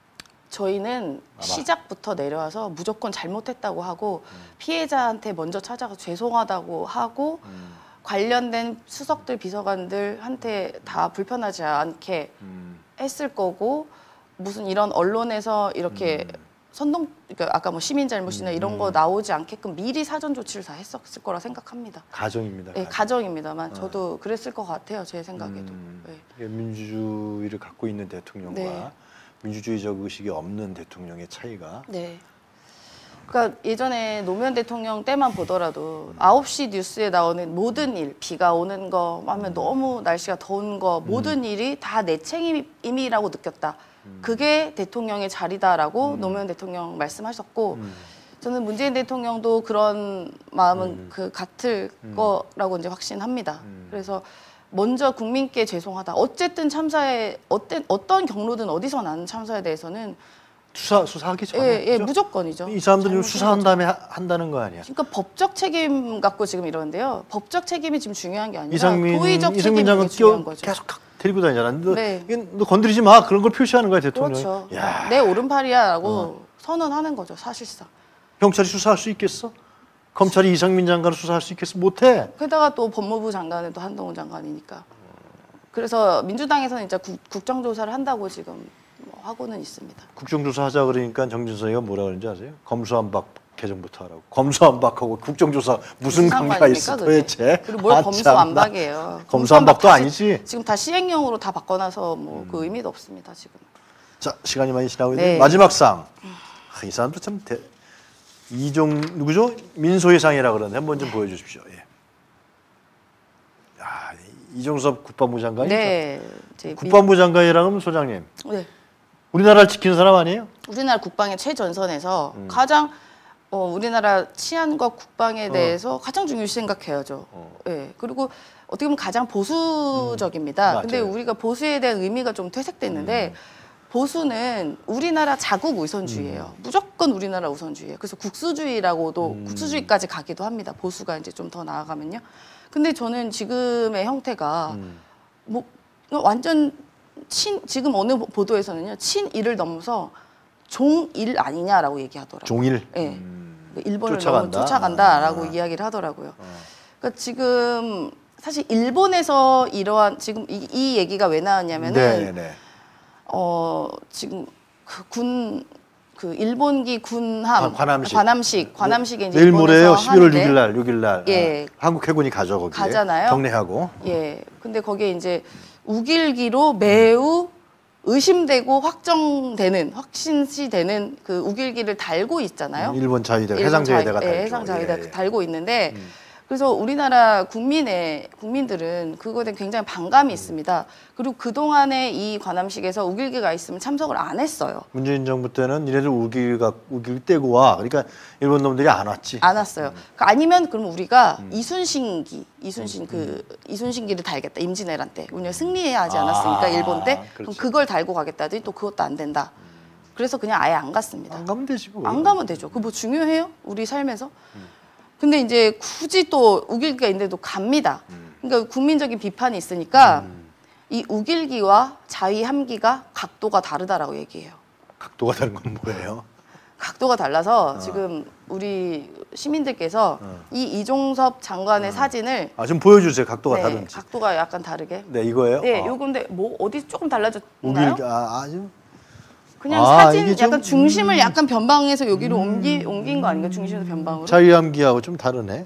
저희는 아마. 시작부터 내려와서 무조건 잘못했다고 하고 음. 피해자한테 먼저 찾아가 죄송하다고 하고 음. 관련된 수석들 비서관들한테 다 불편하지 않게 음. 했을 거고 무슨 이런 언론에서 이렇게 음. 선동 그러니까 아까 뭐 시민 잘못이나 이런 음. 거 나오지 않게끔 미리 사전 조치를 다 했었을 거라 생각합니다. 가정입니다. 네, 가정. 가정입니다만 어. 저도 그랬을 것 같아요. 제 생각에도. 음. 네. 이게 민주주의를 갖고 있는 대통령과 네. 민주주의적 의식이 없는 대통령의 차이가 네. 그러니까 예전에 노무현 대통령 때만 보더라도 아홉 시 뉴스에 나오는 모든 일, 비가 오는 거 하면 너무 날씨가 더운 거 모든 일이 다 내 책임이라고 느꼈다. 그게 대통령의 자리다라고 음. 노무현 대통령 말씀하셨고 음. 저는 문재인 대통령도 그런 마음은 음. 그 같을 음. 거라고 이제 확신합니다. 음. 그래서 먼저 국민께 죄송하다. 어쨌든 참사에 어떤 어떤 경로든 어디서 나는 참사에 대해서는 수사 수사하기 전에 예, 예, 그죠? 무조건이죠. 이 사람들이 잘못한 수사한 거죠. 다음에 하- 한다는 거 아니야? 그러니까 법적 책임 갖고 지금 이러는데요. 법적 책임이 지금 중요한 게 아니라 이상민 도의적 이상민 책임이 장관 중요한 끼워 거죠. 계속 가- 데리고 다니잖아. 너, 네. 이건 너 건드리지 마. 그런 걸 표시하는 거야 대통령이. 그렇죠. 야, 내 오른팔이야라고 어. 선언하는 거죠, 사실상. 경찰이 수사할 수 있겠어? 검찰이 이상민 장관을 수사할 수 있겠어? 못해. 게다가 또 법무부 장관은 또 한동훈 장관이니까. 그래서 민주당에서는 이제 국, 국정조사를 한다고 지금 뭐 하고는 있습니다. 국정조사 하자 그러니까 정진석이가 뭐라 그러는지 아세요? 검수안박 개정부터 하라고. 검수안박하고 국정조사 무슨 무슨 관계가 상관입니까, 있어 그게? 도대체? 그리고 뭘 아, 검수안박이에요. 검수안박도 다시 아니지. 지금 다 시행령으로 다 바꿔놔서 뭐 그 음. 의미도 없습니다, 지금. 자, 시간이 많이 지나고 있는데 네. 마지막 상. 아, 이 사람도 참 대, 이종 누구죠? 민소희 상이라 그러는데 한번 좀 보여주십시오. 예. 야, 이종섭 국방부 장관이죠. 네. 이제 국방부 장관이라면 소장님, 민, 네. 우리나라를 지키는 사람 아니에요? 우리나라 국방의 최전선에서 음. 가장 어, 우리나라 치안과 국방에 어. 대해서 가장 중요시 생각해야죠. 어. 예. 그리고 어떻게 보면 가장 보수적입니다. 음, 근데 맞아요. 우리가 보수에 대한 의미가 좀 퇴색됐는데 보수는 우리나라 자국 우선주의예요. 무조건 우리나라 우선주의예요. 그래서 국수주의라고도 음. 국수주의까지 가기도 합니다. 보수가 이제 좀 더 나아가면요. 근데 저는 지금의 형태가 음. 뭐 완전 친 지금 어느 보- 보도에서는요 친일을 넘어서 종일 아니냐라고 얘기하더라고요. 종일. 예. 음. 일본을 쫓아간다? 너무 쫓아간다라고 아. 이야기를 하더라고요. 어. 그러니까 지금 사실 일본에서 이러한 지금 이, 이 얘기가 왜 나왔냐면은 네, 네. 어 지금 그 군 그 일본기 군함 관- 관함식. 관함식 관함식에 이제 내일 모레요. 일본에서 십일월 하는데 육일 날, 육일 날. 예. 아, 한국 해군이 가죠 거기에. 가잖아요. 경례하고. 예. 근데 거기에 이제 우길기로 매우 의심되고 확정되는 확신시되는 그 우길기를 달고 있잖아요. 일본 자위대 일본 해상 자위대가 자위- 예, 달죠. 해상 자위대가 예, 예. 달고 있는데 음. 그래서 우리나라 국민의 국민들은 그거에 대해 굉장히 반감이 있습니다. 그리고 그 동안에 이 관함식에서 우길기가 있으면 참석을 안 했어요. 문재인 정부 때는 이래들 우길가 우길 떼고 와. 그러니까 일본 놈들이 안 왔지. 안 왔어요. 그 아니면 그럼 우리가 음. 이순신기, 이순신 그 이순신기를 달겠다. 임진왜란 때 우리가 승리해야 하지 않았습니까? 아, 일본 때. 그럼 그렇지. 그걸 달고 가겠다더니 또 그것도 안 된다. 그래서 그냥 아예 안 갔습니다. 안 가면 되지 뭐. 안 가면 되죠. 그거 뭐 중요해요? 우리 삶에서? 근데 이제 굳이 또 우길기가 있는데도 갑니다. 그러니까 국민적인 비판이 있으니까 이 우길기와 자위 함기가 각도가 다르다라고 얘기해요. 각도가 다른 건 뭐예요? 각도가 달라서 어. 지금 우리 시민들께서 어. 이 이종섭 장관의 사진을 아, 좀 보여주세요. 각도가 네, 다른지. 각도가 약간 다르게. 네, 이거예요? 네, 아. 요건데 뭐 어디 조금 달라졌나요? 우길기 아, 아주 그냥 아, 사진 이게 좀, 약간 중심을 음. 약간 변방해서 여기로 옮기, 옮긴 거 아닌가? 중심에서 변방으로? 자유함기하고 좀 다르네.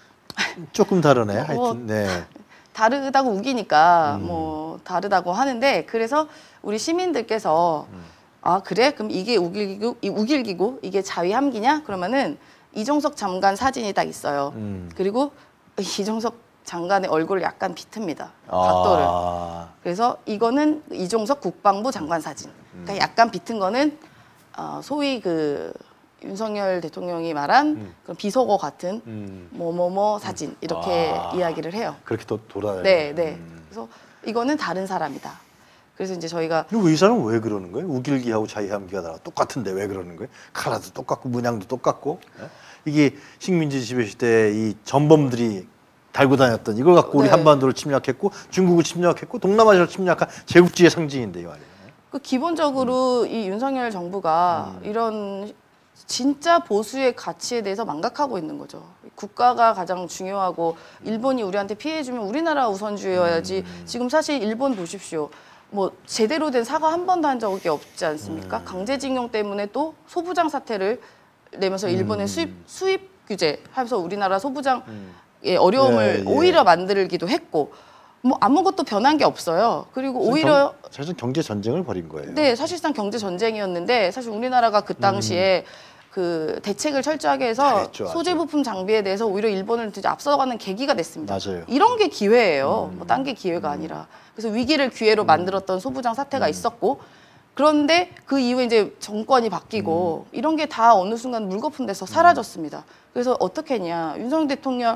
조금 다르네. 하여튼 네. 다르다고 우기니까 음. 뭐 다르다고 하는데 그래서 우리 시민들께서 음. 아 그래? 그럼 이게 우길기고, 이 우길기고 이게 자위함기냐? 그러면은 이종석 장관 사진이 딱 있어요. 음. 그리고 이종석 장관의 얼굴을 약간 비틉니다. 각도를. 아. 그래서 이거는 이종석 국방부 장관 사진. 그러니까 약간 비튼 거는 어, 소위 그 윤석열 대통령이 말한 음. 그런 비속어 같은 음. 뭐뭐뭐 사진 이렇게 아. 이야기를 해요. 그렇게 또 돌아요. 네, 네. 음. 그래서 이거는 다른 사람이다. 그래서 이제 저희가 그리고 이 사람은 왜 그러는 거예요? 우길기하고 자유함기가 다 똑같은데 왜 그러는 거예요? 카라도 똑같고 문양도 똑같고 예? 이게 식민지 지배 시대 이 전범들이 달고 다녔던 이걸 갖고 우리 네. 한반도를 침략했고 중국을 침략했고 동남아시아를 침략한 제국주의 상징인데요, 말이에요. 그 기본적으로 이 윤석열 정부가 이런 진짜 보수의 가치에 대해서 망각하고 있는 거죠. 국가가 가장 중요하고 일본이 우리한테 피해 주면 우리나라 우선주의여야지. 지금 사실 일본 보십시오. 뭐 제대로 된 사과 한 번도 한 적이 없지 않습니까? 음. 강제징용 때문에 또 소부장 사태를 내면서 일본의 음. 수입 수입 규제 하면서 우리나라 소부장의 음. 어려움을 예, 예. 오히려 만들기도 했고 뭐 아무것도 변한 게 없어요. 그리고 오히려 경, 사실 경제 전쟁을 벌인 거예요. 네, 사실상 경제 전쟁이었는데 사실 우리나라가 그 당시에 그 대책을 철저하게 해서 음. 잘했죠, 아주. 소재 부품 장비에 대해서 오히려 일본을 되게 앞서가는 계기가 됐습니다. 맞아요. 이런 게 기회예요. 음. 뭐 딴 게 기회가 아니라. 그래서 위기를 기회로 만들었던 소부장 사태가 있었고 그런데 그 이후에 이제 정권이 바뀌고 음. 이런 게 다 어느 순간 물거품 돼서 사라졌습니다. 그래서 어떻게 했냐. 윤석열 대통령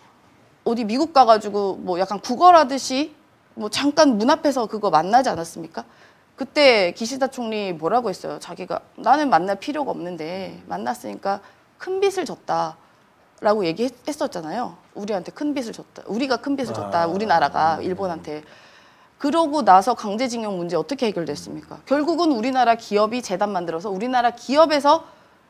어디 미국 가가지고 뭐 약간 구걸하듯이 뭐 잠깐 문 앞에서 그거 만나지 않았습니까? 그때 기시다 총리 뭐라고 했어요? 자기가 나는 만날 필요가 없는데 만났으니까 큰 빚을 졌다라고 얘기했었잖아요. 우리한테 큰 빚을 졌다. 우리가 큰 빚을 졌다. 아. 우리나라가 일본한테. 그러고 나서 강제징용 문제 어떻게 해결됐습니까? 결국은 우리나라 기업이 재단 만들어서 우리나라 기업에서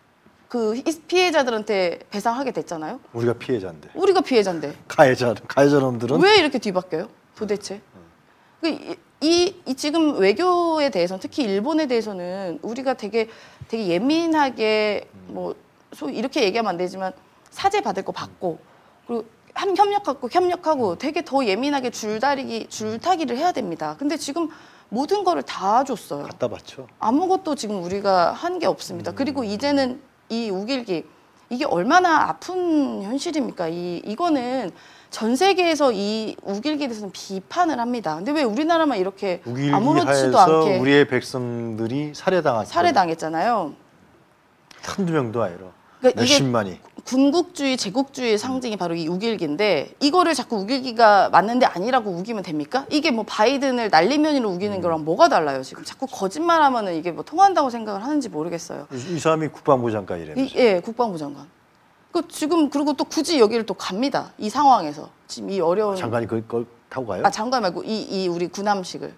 그 피해자들한테 배상하게 됐잖아요. 우리가 피해자인데 우리가 피해자인데 가해자 가해자놈들은 왜 이렇게 뒤바뀌어요? 도대체? 그 이, 이, 이 지금 외교에 대해서는 특히 일본에 대해서는 우리가 되게 되게 예민하게 뭐 소위 이렇게 얘기하면 안 되지만 사죄 받을 거 받고 그리고 함 협력하고 협력하고 되게 더 예민하게 줄다리기 줄타기를 해야 됩니다. 근데 지금 모든 거를 다 줬어요. 갖다 바쳐. 아무것도 지금 우리가 한 게 없습니다. 그리고 이제는 이 우길기 이게 얼마나 아픈 현실입니까? 이 이거는 전 세계에서 이 우길기에 대해서는 비판을 합니다. 근데 왜 우리나라만 이렇게 아무렇지도 우길기하에서 않게 우리의 백성들이 살해당했죠. 살해당했잖아요. 한두 명도 아니라 그러니까 이게 몇십만이. 군국주의, 제국주의의 상징이 바로 이 우길기인데 이거를 자꾸 우길기가 맞는데 아니라고 우기면 됩니까? 이게 뭐 바이든을 날리면으로 우기는 거랑 뭐가 달라요? 지금 자꾸 거짓말하면은 이게 뭐 통한다고 생각을 하는지 모르겠어요. 이, 이 사람이 국방부 장관이래요. 이, 예, 국방부 장관. 그 지금 그리고 또 굳이 여기를 또 갑니다. 이 상황에서 지금 이 어려운 장관이 그걸, 그걸 타고 가요? 아 장관 말고 이, 이 우리 군함식을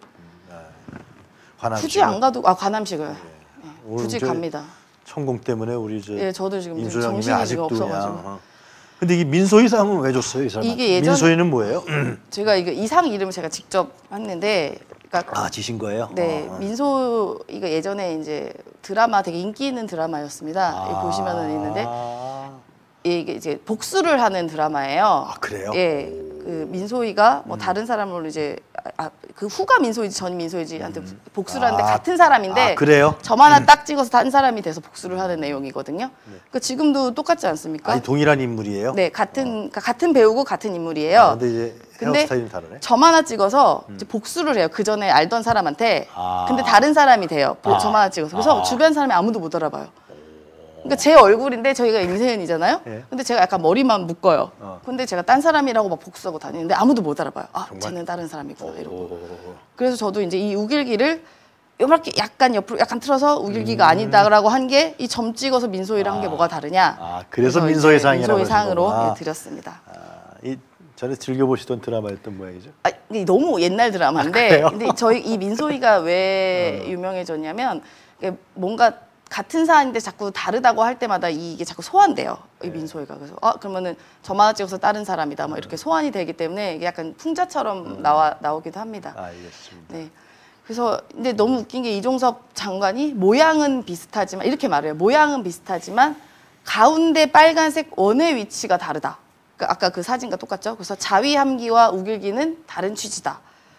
관함 굳이 안 가도 아 관함식을 예, 오늘 굳이 저 갑니다. 천공 때문에 우리 저 예, 저도 지금 임 좀 소장님이 정신이 아직도 지금 그냥. 없어가지고. 어. 근데 이 민소희상은 왜 줬어요, 이 사람? 이게 예전- 민소희는 뭐예요? 제가 이거 이상 이름을 제가 직접 했는데 그러니까 아, 지신 거예요? 네, 어, 어. 민소 이거 예전에 이제 드라마 되게 인기 있는 드라마였습니다. 여기 보시면은 있는데 아, 이게 이제 복수를 하는 드라마예요. 아, 그래요? 예, 그 민소희가 뭐 다른 사람을 이제 아, 그 후가 민소유지 전 민소유지한테 음. 복수를 하는데 아, 같은 사람인데 아, 그래요? 점 하나 딱 찍어서 한 사람이 돼서 복수를 하는 내용이거든요. 네. 그러니까 지금도 똑같지 않습니까? 아니 동일한 인물이에요? 네, 같은 그러니까 같은 배우고 같은 인물이에요. 아, 근데 이제 근데 헤어스타일이 다르네. 점 하나 찍어서 이제 복수를 해요. 그 전에 알던 사람한테. 아. 근데 다른 사람이 돼요. 보- 아. 점 하나 찍어서. 그래서 아. 주변 사람이 아무도 못 알아봐요. 그러니까 제 얼굴인데 저희가 임세은이잖아요. 예. 근데 제가 약간 머리만 묶어요. 어. 근데 제가 딴 사람이라고 막 복수하고 다니는데 아무도 못 알아봐요. 아, 정말? 쟤는 다른 사람이구나 이러고. 오. 그래서 저도 이제 이 우길기를 이렇게 약간 옆으로 약간 틀어서 우길기가 음. 아니다라고 한 게 이 점 찍어서 민소희랑 한 게 뭐가 다르냐. 아, 그래서 이제 민소희상이라고 민소희상으로 하신 거구나. 예, 드렸습니다. 아, 이 전에 즐겨보시던 드라마였던 모양이죠? 아, 이게 너무 옛날 드라마인데, 그래요? 근데 저희 이 민소희가 왜 유명해졌냐면 이게 뭔가 같은 사안인데 자꾸 다르다고 할 때마다 이게 자꾸 소환돼요. 이 민소희가. 그래서 아 그러면은 점 하나 찍어서 다른 사람이다. 뭐 이렇게 소환이 되기 때문에 이게 약간 풍자처럼 나와 나오기도 합니다. 아, 알겠습니다. 네. 그래서 근데 너무 웃긴 게 이종섭 장관이 모양은 비슷하지만 이렇게 말해요. 모양은 비슷하지만 가운데 빨간색 원의 위치가 다르다. 그러니까 아까 그 사진과 똑같죠. 그래서 자위함기와 우길기는 다른 취지다.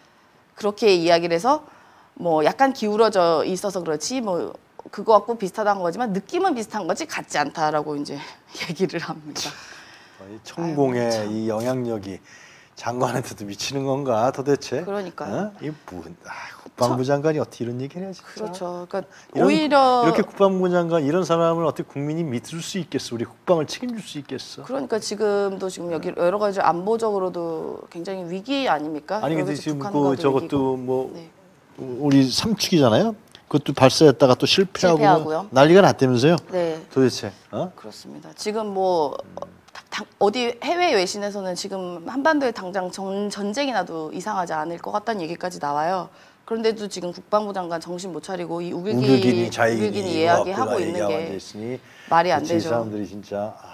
그렇게 이야기를 해서 뭐 약간 기울어져 있어서 그렇지 뭐 그거 갖고 비슷하다는 거지만 느낌은 비슷한 거지 같지 않다라고 이제 얘기를 합니다. 이 천공의 아이고, 참. 이 영향력이 장관한테도 미치는 건가 도대체? 그러니까요. 어? 이 뭐, 아, 국방부 장관이 어떻게 이런 얘기를 해 진짜? 그렇죠. 그러니까 이런, 오히려 이렇게 국방부 장관 이런 사람을 어떻게 국민이 믿을 수 있겠어? 우리 국방을 책임질 수 있겠어? 그러니까 지금도 지금 여기 여러 가지 안보적으로도 굉장히 위기 아닙니까? 아니 근데 여러 가지 지금 북한과도 그 저것도 위기고. 뭐 네. 우리 삼축이잖아요. 그것도 발사했다가 또 실패하고 실패하고요. 난리가 났다면서요? 네, 도대체 어? 그렇습니다. 지금 뭐 어, 다- 당- 어디 해외 외신에서는 지금 한반도에 당장 전, 전쟁이 나도 이상하지 않을 것 같다는 얘기까지 나와요. 그런데도 지금 국방부 장관 정신 못 차리고 이 우길기 우길기니 자익이니 우길기니 이야기하고 있는 게 있으니 말이 안 그치, 이 되죠. 사람들이 진짜 아,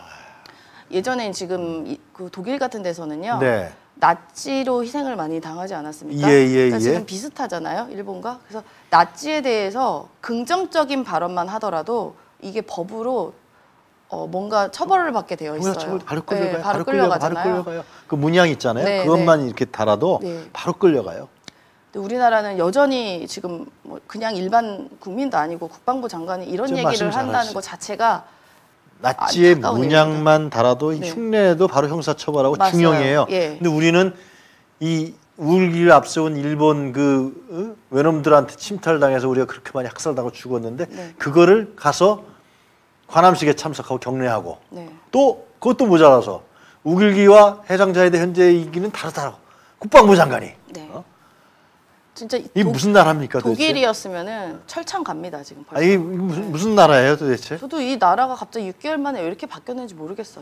예전엔 지금 이, 그 독일 같은 데서는요. 네. 나치로 희생을 많이 당하지 않았습니까? 예, 예, 그러니까 예. 지금 비슷하잖아요, 일본과. 그래서 나치에 대해서 긍정적인 발언만 하더라도 이게 법으로 어, 뭔가 처벌을 받게 되어 있어요. 뭐야, 저걸 바로 끌려가요. 네, 바로 끌려가, 끌려가잖아요. 바로 끌려가요. 그 문양 있잖아요. 네, 그것만 이렇게 달아도 네. 바로 끌려가요. 근데 우리나라는 여전히 지금 뭐 그냥 일반 국민도 아니고 국방부 장관이 이런 좀 얘기를 말씀 한다는 잘하시- 것 자체가 나치의 안타까운 문양만 달아도 네. 흉내도 바로 형사처벌하고 맞아요. 중형이에요. 예. 근데 우리는 이 우길기를 앞세운 일본 그 어? 외놈들한테 침탈당해서 우리가 그렇게 많이 학살당하고 죽었는데 네. 그거를 가서 관함식에 참석하고 경례하고 네. 또 그것도 모자라서 우길기와 해상자에 대한 현재 얘기는 다르다고 국방부 장관이 네. 어? 진짜 이 독- 무슨 나라입니까 도대체? 독일이었으면은 철창 갑니다 지금 벌써. 아니 이게 무슨 무슨 나라예요 도대체? 저도 이 나라가 갑자기 육 개월 만에 왜 이렇게 바뀌었는지 모르겠어요.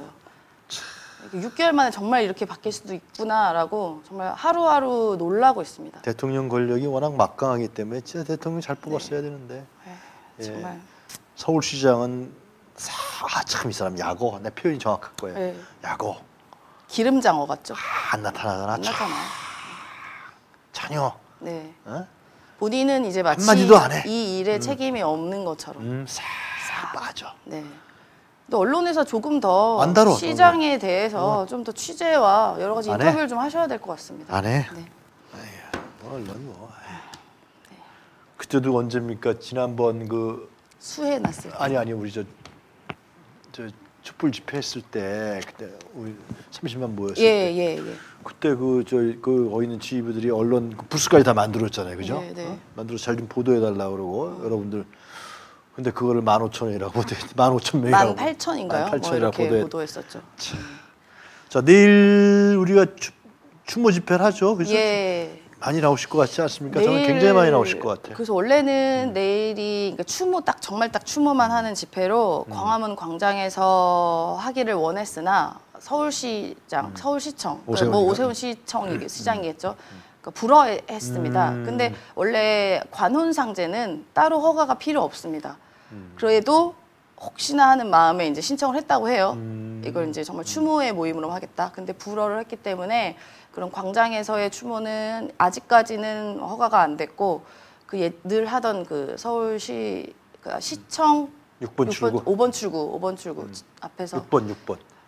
육 개월 만에 정말 이렇게 바뀔 수도 있구나라고 정말 하루하루 놀라고 있습니다. 대통령 권력이 워낙 막강하기 때문에 진짜 대통령 잘 뽑았어야 되는데 에이, 정말. 서울시장은 아, 참 이 사람 야고 내 표현이 정확할 거예요. 네. 야고 기름장어 같죠? 안 나타나거나 안 나타나요. 전혀 네. 어? 본인은 이제 마치 한마디도 안 해. 이 일에 책임이 없는 것처럼. 음, 싹 빠져. 네. 근데 언론에서 조금 더 안 다뤄, 시장에 대해서 좀 더 취재와 여러 가지 안 해? 인터뷰를 좀 하셔야 될 것 같습니다. 안 해? 네. 뭐 얼른 뭐. 에이. 그때도 언제입니까? 지난번 그 수해 났을 때. 아니 아니 우리 저 저 촛불 집회했을 때 그때 우리 삼십만 모였을 예, 때 예, 예. 그때 그 저희 그 어디 있는 지휘부들이 언론 그 부스까지 다 만들었잖아요, 그죠? 네, 네. 어? 만들어서 잘 좀 보도해 달라 그러고 여러분들 근데 그거를 만 오천 원이라고 보도해 만 오천 명이라고 만 팔천인가요? 만 뭐 팔천이라고 이렇게 보도해. 보도했었죠. 자 내일 우리가 추, 추모 집회를 하죠, 그죠? 예. 많이 나오실 것 같지 않습니까? 저는 굉장히 많이 나오실 것 같아요. 그래서 원래는 내일이 그러니까 추모 딱 정말 딱 추모만 하는 집회로 음. 광화문 광장에서 하기를 원했으나 서울시장, 서울시청, 음. 오세훈이요? 뭐 오세훈 시청이 시장이겠죠. 그러니까 불허했습니다. 음. 근데 원래 관혼상제는 따로 허가가 필요 없습니다. 음. 그래도 혹시나 하는 마음에 이제 신청을 했다고 해요. 음. 이걸 이제 정말 추모의 모임으로 하겠다. 근데 불허를 했기 때문에 그런 광장에서의 추모는 아직까지는 허가가 안 됐고 그 늘 하던 그 서울시 그 시청 육 번 출구. 오 번 출구, 오 번 출구 앞에서 육 번 육 번.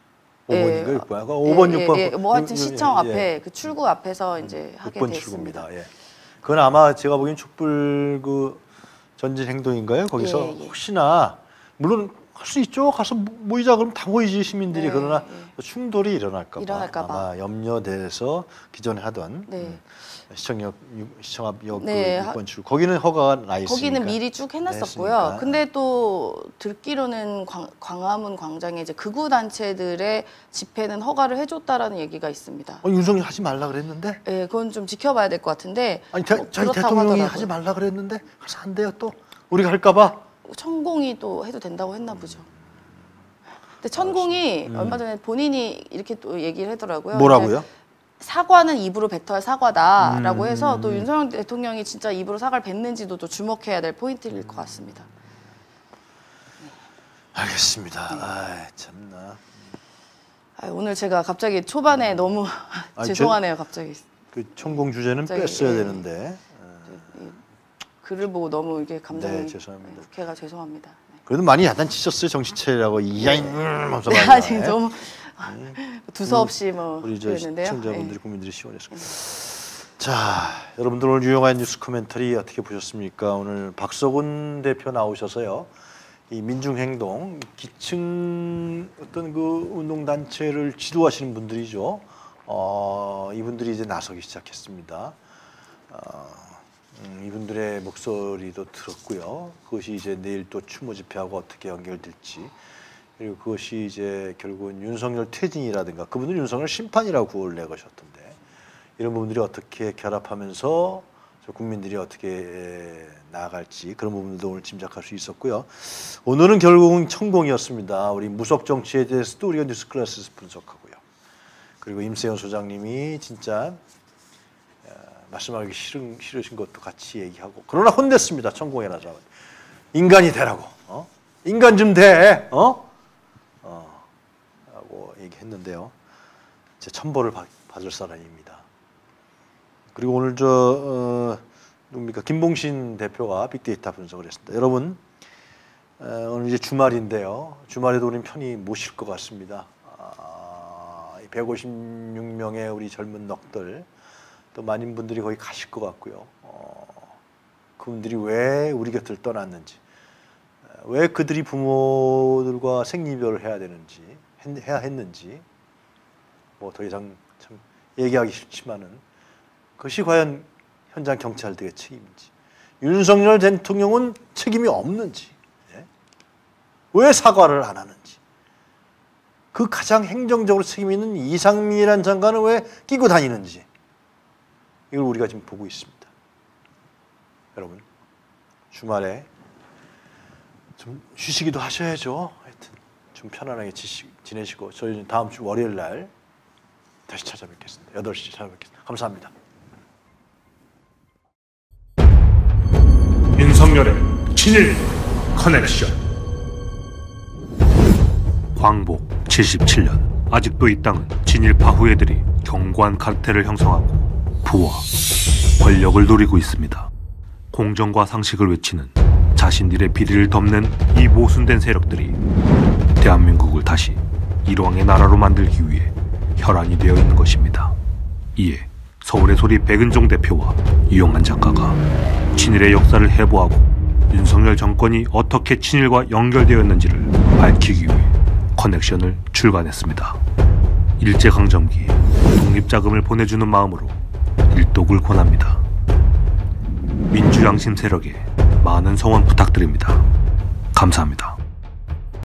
오 번인가 육 번? 오 번, 육 번. 예, 뭐 하여튼 시청 예. 앞에 그 출구 앞에서 이제 하게 육 번 됐습니다. 출구입니다. 예. 그건 아마 제가 보기엔 촛불 그 전진 행동인가요? 거기서 예, 예. 혹시나 물론 할 수 있죠. 가서 모이자 그러면 다 모이지 시민들이. 네, 그러나 예. 충돌이 일어날까 봐 일어날까 봐. 아마 염려돼서 기존에 하던 네. 음, 시청역 시청 앞역 네, 그 육 번 출구 거기는 허가가 나 있으니까. 거기는 미리 쭉 해놨었고요. 했으니까. 근데 또 듣기로는 광, 광화문 광장에 이제 극우 단체들의 집회는 허가를 해줬다라는 얘기가 있습니다. 어, 윤석열 하지 말라 그랬는데? 예, 그건 좀 지켜봐야 될 것 같은데. 아니 대, 뭐 저희 그렇다고 대통령이 하더라고요. 하지 말라 그랬는데 가서 한대요 또 우리가 할까봐. 천공이 또 해도 된다고 했나 보죠. 근데 천공이 음. 얼마 전에 본인이 이렇게 또 얘기를 하더라고요. 뭐라고요? 이제 사과는 입으로 뱉어야 사과다라고 음. 해서 또 윤석열 대통령이 진짜 입으로 사과를 뱉는지도 또 주목해야 될 포인트일 것 같습니다. 알겠습니다. 아 참나. 아, 오늘 제가 갑자기 초반에 너무 아니, 죄송하네요. 갑자기 그 천공 주제는 갑자기, 뺐어야 예. 되는데. 이 글을 보고 너무 이게 감정이 네, 죄송합니다. 국회가 죄송합니다. 네. 그래도 많이 야단치셨어요 정신차리라고 이야인 하면서 네, 말이야. 아직 너무 두서없이 뭐 우리 저 그랬는데요. 시청자분들이 네. 국민들이 시원했습니다. 자, 여러분들 오늘 유용한 뉴스 코멘터리 어떻게 보셨습니까? 오늘 박서군 대표 나오셔서요. 이 민중행동 기층 어떤 그 운동 단체를 지도하시는 분들이죠. 어, 이분들이 이제 나서기 시작했습니다. 어, 음, 이분들의 목소리도 들었고요. 그것이 이제 내일 또 추모 집회하고 어떻게 연결될지, 그리고 그것이 이제 결국은 윤석열 퇴진이라든가, 그분은 윤석열 심판이라고 구호를 내거셨던데, 이런 부분들이 어떻게 결합하면서 저 국민들이 어떻게 나아갈지 그런 부분들도 오늘 짐작할 수 있었고요. 오늘은 결국은 천공이었습니다. 우리 무속 정치에 대해서도 우리가 뉴스 클래스에서 분석하고요. 그리고 임세현 소장님이 진짜 말씀하기 싫은, 싫으신 것도 같이 얘기하고, 그러나 혼냈습니다. 천공이나 잡아. 인간이 되라고. 어? 인간 좀 돼. 어? 어. 라고 얘기했는데요. 제 천벌을 받, 받을 사람입니다. 그리고 오늘 저 어, 누굽니까 김봉신 대표가 빅데이터 분석을 했습니다. 여러분 어, 오늘 이제 주말인데요. 주말에도 우리는 편히 못 쉴 것 같습니다. 아, 백오십육 명의 우리 젊은 넋들, 또 많은 분들이 거기 가실 것 같고요. 어, 그분들이 왜 우리 곁을 떠났는지, 왜 그들이 부모들과 생이별을 해야 되는지, 해야 했는지, 뭐 더 이상 참 얘기하기 싫지만은 그것이 과연 현장 경찰들의 책임인지, 윤석열 대통령은 책임이 없는지, 예? 왜 사과를 안 하는지, 그 가장 행정적으로 책임 있는 이상민이라는 장관은 왜 끼고 다니는지, 이걸 우리가 지금 보고 있습니다. 여러분 주말에 좀 쉬시기도 하셔야죠. 하여튼 좀 편안하게 지시, 지내시고 저희는 다음 주 월요일 날 다시 찾아뵙겠습니다. 여덟 시 찾아뵙겠습니다. 감사합니다. 윤석열의 친일 커넥션. 광복 칠십칠 년, 아직도 이 땅은 진일파 후예들이 견고한 카르텔을 형성하고 부와 권력을 노리고 있습니다. 공정과 상식을 외치는 자신들의 비리를 덮는 이 모순된 세력들이 대한민국을 다시 일왕의 나라로 만들기 위해 혈안이 되어 있는 것입니다. 이에 서울의 소리 백은종 대표와 유영한 작가가 친일의 역사를 해부하고 윤석열 정권이 어떻게 친일과 연결되었는지를 밝히기 위해 커넥션을 출간했습니다. 일제강점기 독립자금을 보내주는 마음으로 일독을 권합니다. 민주양심 세력에 많은 성원 부탁드립니다. 감사합니다.